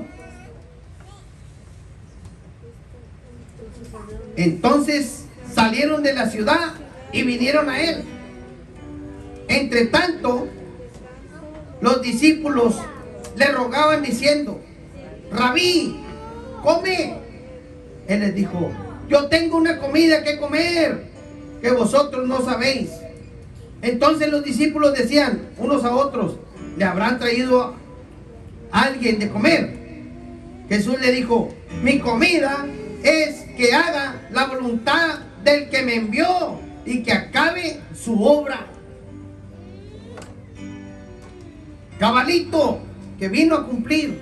Entonces salieron de la ciudad y vinieron a él. Entre tanto, los discípulos le rogaban diciendo, Rabí, come. Él les dijo, yo tengo una comida que comer que vosotros no sabéis. Entonces los discípulos decían unos a otros, ¿le habrán traído a alguien de comer? Jesús le dijo, mi comida es que haga la voluntad del que me envió y que acabe su obra. Cabalito, que vino a cumplir.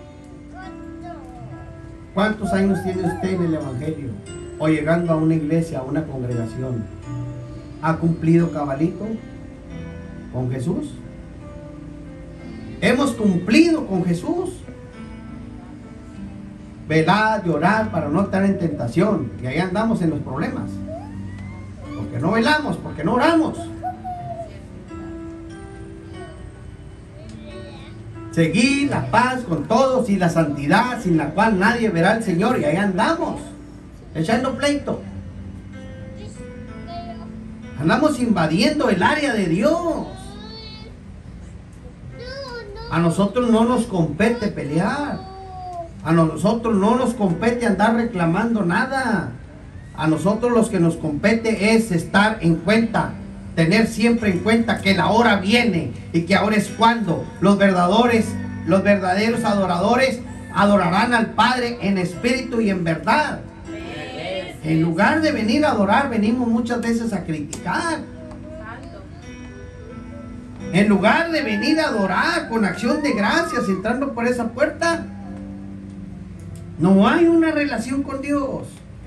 ¿Cuántos años tiene usted en el Evangelio? O llegando a una iglesia, a una congregación. ¿Ha cumplido cabalito con Jesús? ¿Hemos cumplido con Jesús? Velad y orar para no estar en tentación. Y ahí andamos en los problemas. Porque no velamos, porque no oramos. Seguir la paz con todos y la santidad sin la cual nadie verá al Señor. Y ahí andamos, echando pleito. Andamos invadiendo el área de Dios. A nosotros no nos compete pelear. A nosotros no nos compete andar reclamando nada. A nosotros los que nos compete es estar en cuenta, tener siempre en cuenta que la hora viene y que ahora es cuando los verdaderos, los verdaderos adoradores adorarán al Padre en espíritu y en verdad. En lugar de venir a adorar, venimos muchas veces a criticar. En lugar de venir a adorar con acción de gracias, entrando por esa puerta, no hay una relación con Dios.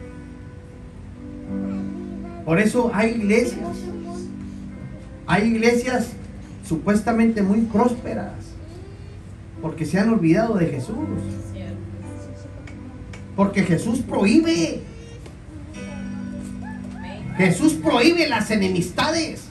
Por eso hay iglesias, hay iglesias supuestamente muy prósperas, porque se han olvidado de Jesús. Porque Jesús prohíbe. Jesús prohíbe las enemistades.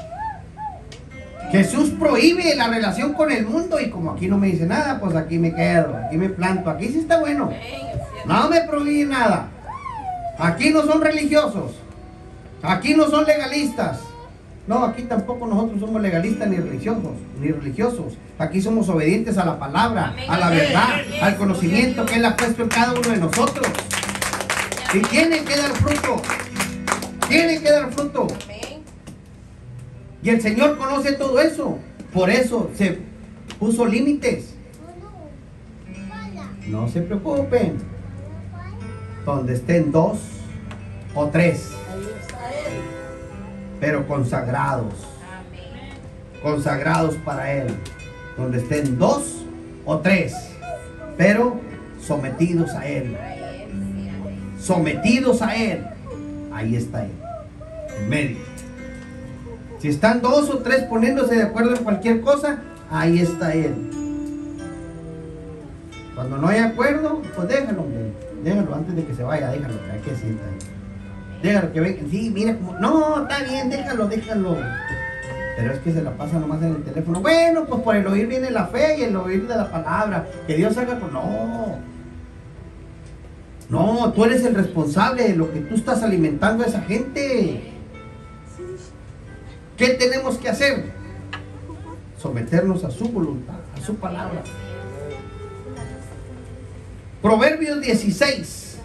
Jesús prohíbe la relación con el mundo. Y como aquí no me dice nada, pues aquí me quedo, aquí me planto. Aquí sí está bueno. No me prohíbe nada. Aquí no son religiosos. Aquí no son legalistas. No, aquí tampoco nosotros somos legalistas ni religiosos, ni religiosos. Aquí somos obedientes a la palabra, a la verdad, al conocimiento que Él ha puesto en cada uno de nosotros. Y tiene que dar fruto. Tiene que dar fruto. Y el Señor conoce todo eso. Por eso se puso límites. No se preocupen. Donde estén dos o tres, pero consagrados. Consagrados para Él. Donde estén dos o tres, pero sometidos a Él. Sometidos a Él. Ahí está Él, en medio. Si están dos o tres poniéndose de acuerdo en cualquier cosa, ahí está Él. Cuando no hay acuerdo, pues déjalo, hombre. Déjalo antes de que se vaya, déjalo, que hay que sienta. Déjalo que venga. Sí, mira como. No, está bien, déjalo, déjalo. Pero es que se la pasa nomás en el teléfono. Bueno, pues por el oír viene la fe y el oír de la palabra. Que Dios haga con. No. No, tú eres el responsable de lo que tú estás alimentando a esa gente. ¿Qué tenemos que hacer? Someternos a su voluntad, a su palabra. Proverbios dieciséis.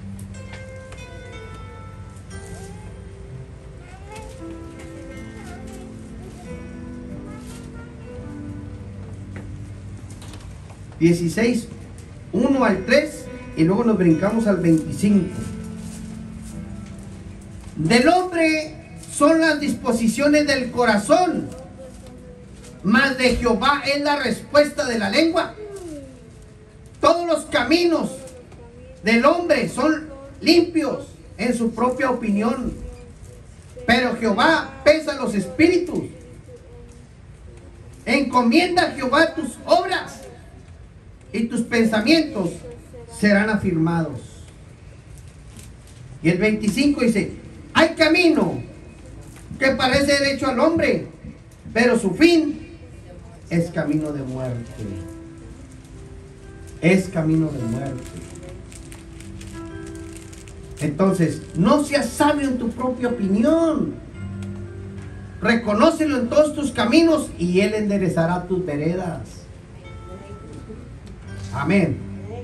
dieciséis, uno al tres y luego nos brincamos al veinticinco. Del hombre son las disposiciones del corazón, mas de Jehová es la respuesta de la lengua. Todos los caminos del hombre son limpios en su propia opinión, pero Jehová pesa los espíritus. Encomienda a Jehová tus obras y tus pensamientos serán afirmados. Y el veinticinco dice: hay camino que parece derecho al hombre, pero su fin es camino de muerte. Es camino de muerte. Entonces, no seas sabio en tu propia opinión. Reconócelo en todos tus caminos y Él enderezará tus veredas. Amén.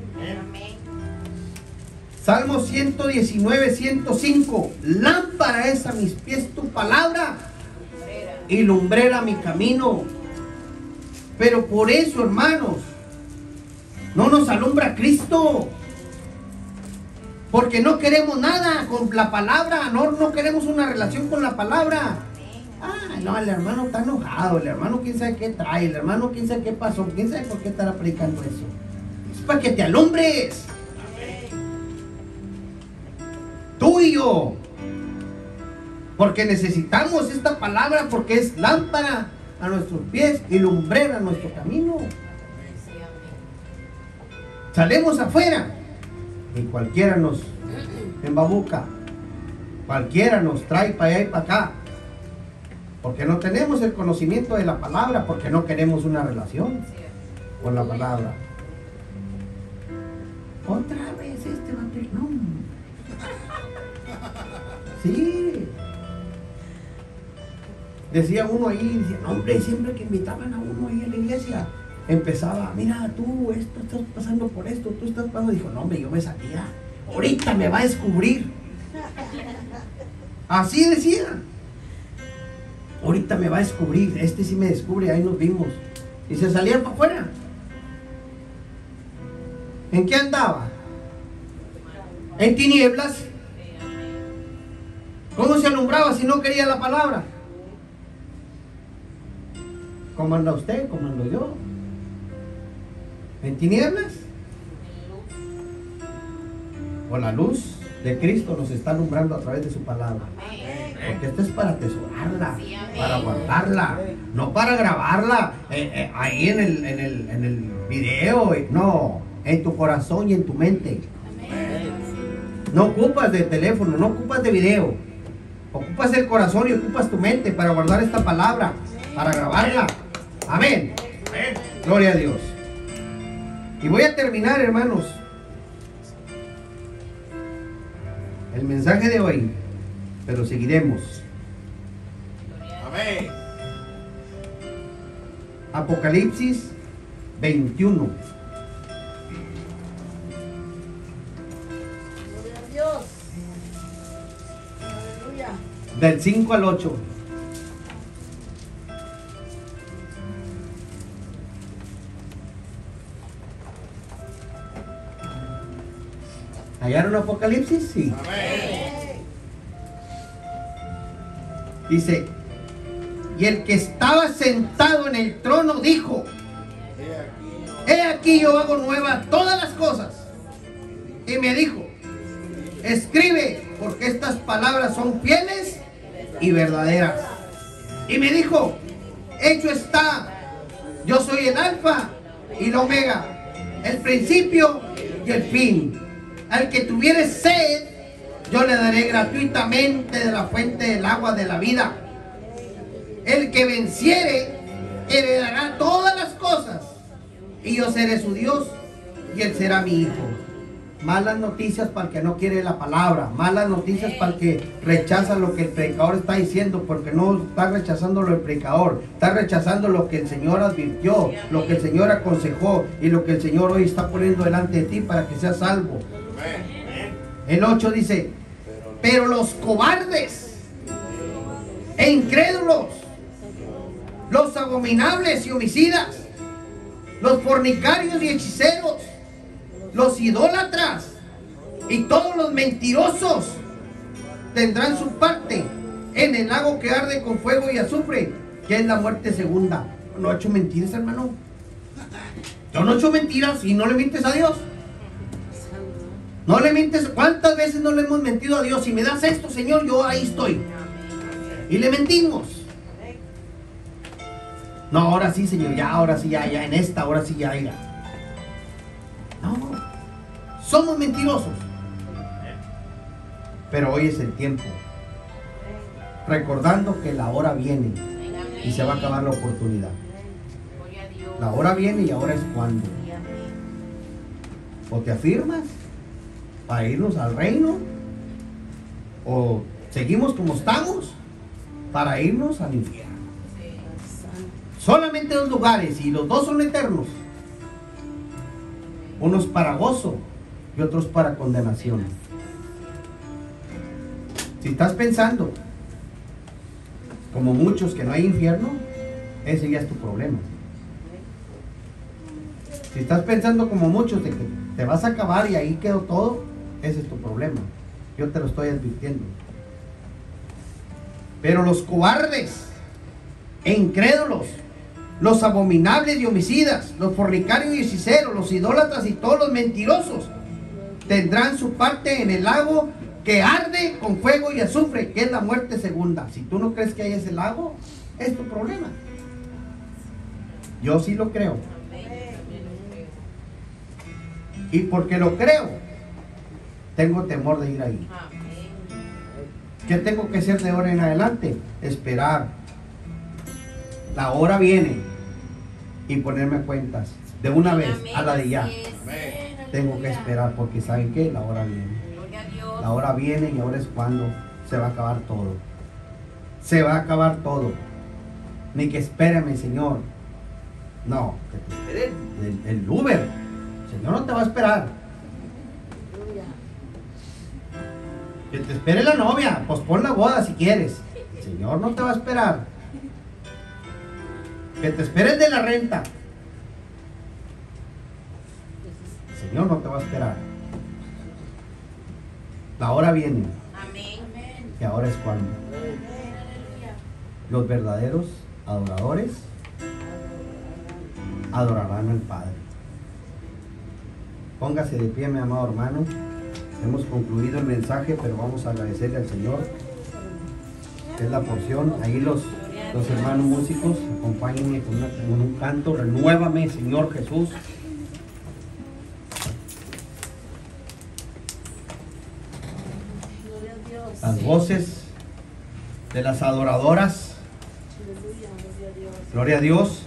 Salmo ciento diecinueve, ciento cinco. Lámpara es a mis pies tu palabra y lumbrera mi camino. Pero por eso, hermanos, no nos alumbra Cristo. Porque no queremos nada con la palabra, no, no queremos una relación con la palabra. Ah, no, el hermano está enojado, el hermano quién sabe qué trae, el hermano quién sabe qué pasó, quién sabe por qué estará predicando eso. Es para que te alumbres. Tú y yo. Porque necesitamos esta palabra, porque es lámpara a nuestros pies y lumbrera a nuestro camino. Salimos afuera y cualquiera nos embabuca, cualquiera nos trae para allá y para acá, porque no tenemos el conocimiento de la palabra, porque no queremos una relación con la palabra. Otra vez este va a... No. Sí. Decía uno ahí, decía, no, hombre, siempre que invitaban a uno ahí a la iglesia, empezaba, mira, tú esto estás pasando por esto, tú estás pasando. Dijo, no, hombre, yo me salía, ahorita me va a descubrir. Así decía, ahorita me va a descubrir, este sí me descubre, ahí nos vimos. Y se salían para afuera. ¿En qué andaba? En tinieblas. ¿Cómo se alumbraba si no quería la palabra? ¿Cómo anda usted? ¿Cómo ando yo? ¿En tinieblas? O la luz de Cristo nos está alumbrando a través de su palabra. Porque esto es para atesorarla, para guardarla, no para grabarla eh, eh, ahí en el, en, el, en el video. No, en tu corazón y en tu mente. No ocupas de teléfono, no ocupas de video. Ocupas el corazón y ocupas tu mente para guardar esta palabra, para grabarla. Amén. Gloria a Dios. Y voy a terminar, hermanos, el mensaje de hoy, pero seguiremos. Amén. Apocalipsis veintiuno. Gloria a Dios. Aleluya. Del cinco al ocho. ¿Hallaron Apocalipsis? Sí. Amén. Dice, y el que estaba sentado en el trono dijo, he aquí yo hago nuevas todas las cosas. Y me dijo, escribe, porque estas palabras son fieles y verdaderas. Y me dijo, hecho está, yo soy el alfa y el omega, el principio y el fin. Al que tuviere sed, yo le daré gratuitamente de la fuente del agua de la vida. El que venciere, heredará todas las cosas, y yo seré su Dios, y él será mi hijo. Malas noticias para el que no quiere la palabra, malas noticias para el que rechaza lo que el predicador está diciendo, porque no está rechazando lo del predicador, está rechazando lo que el Señor advirtió, lo que el Señor aconsejó y lo que el Señor hoy está poniendo delante de ti para que seas salvo. El ocho dice, pero los cobardes e incrédulos, los abominables y homicidas, los fornicarios y hechiceros, los idólatras y todos los mentirosos tendrán su parte en el lago que arde con fuego y azufre, que es la muerte segunda. No he hecho mentiras, hermano. Yo no he hecho mentiras. Y no le mientes a Dios. No le mientes. ¿Cuántas veces no le hemos mentido a Dios? Si me das esto, Señor, yo ahí estoy. Y le mentimos. No, ahora sí, Señor, ya, ahora sí, ya, ya, en esta, ahora sí, ya, ya. No, somos mentirosos. Pero hoy es el tiempo, recordando que la hora viene y se va a acabar la oportunidad. La hora viene y ahora es cuando. O te afirmas para irnos al reino, o seguimos como estamos para irnos al infierno. Solamente dos lugares, y los dos son eternos. Unos para gozo y otros para condenación. Si estás pensando, como muchos, que no hay infierno, ese ya es tu problema. Si estás pensando como muchos de que te vas a acabar y ahí quedó todo, Ese es tu problema. Yo te lo estoy advirtiendo. Pero los cobardes e incrédulos, los abominables y homicidas, los fornicarios y hechiceros, los idólatras y todos los mentirosos tendrán su parte en el lago que arde con fuego y azufre, que es la muerte segunda. Si tú no crees que hay ese lago, es tu problema. Yo sí lo creo. Y porque lo creo, tengo temor de ir ahí. ¿Qué tengo que hacer de ahora en adelante? Esperar. La hora viene y ponerme cuentas de una vez a la de ya. Tengo que esperar porque ¿saben qué? La hora viene. La hora viene y ahora es cuando se va a acabar todo. Se va a acabar todo. Ni que espérame, Señor. No, que te espere el, el Uber. El Señor no te va a esperar. Que te espere la novia. Pospon la boda si quieres. El Señor no te va a esperar. Que te espere el de la renta. El Señor no te va a esperar. La hora viene. Amén. Y ahora es cuando los verdaderos adoradores adorarán al Padre. Póngase de pie, mi amado hermano. Hemos concluido el mensaje, pero vamos a agradecerle al Señor. Es la porción. Ahí los, los hermanos músicos, acompáñenme con, una, con un canto. Renuévame, Señor Jesús. Las voces de las adoradoras. Gloria a Dios.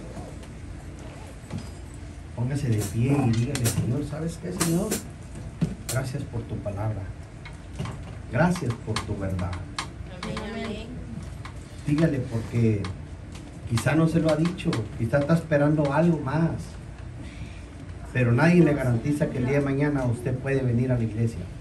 Póngase de pie y dígale, Señor, ¿sabes qué, Señor? Gracias por tu palabra. Gracias por tu verdad. Amén. Dígale, porque quizá no se lo ha dicho, quizá está esperando algo más. Pero nadie le garantiza que el día de mañana usted puede venir a la iglesia.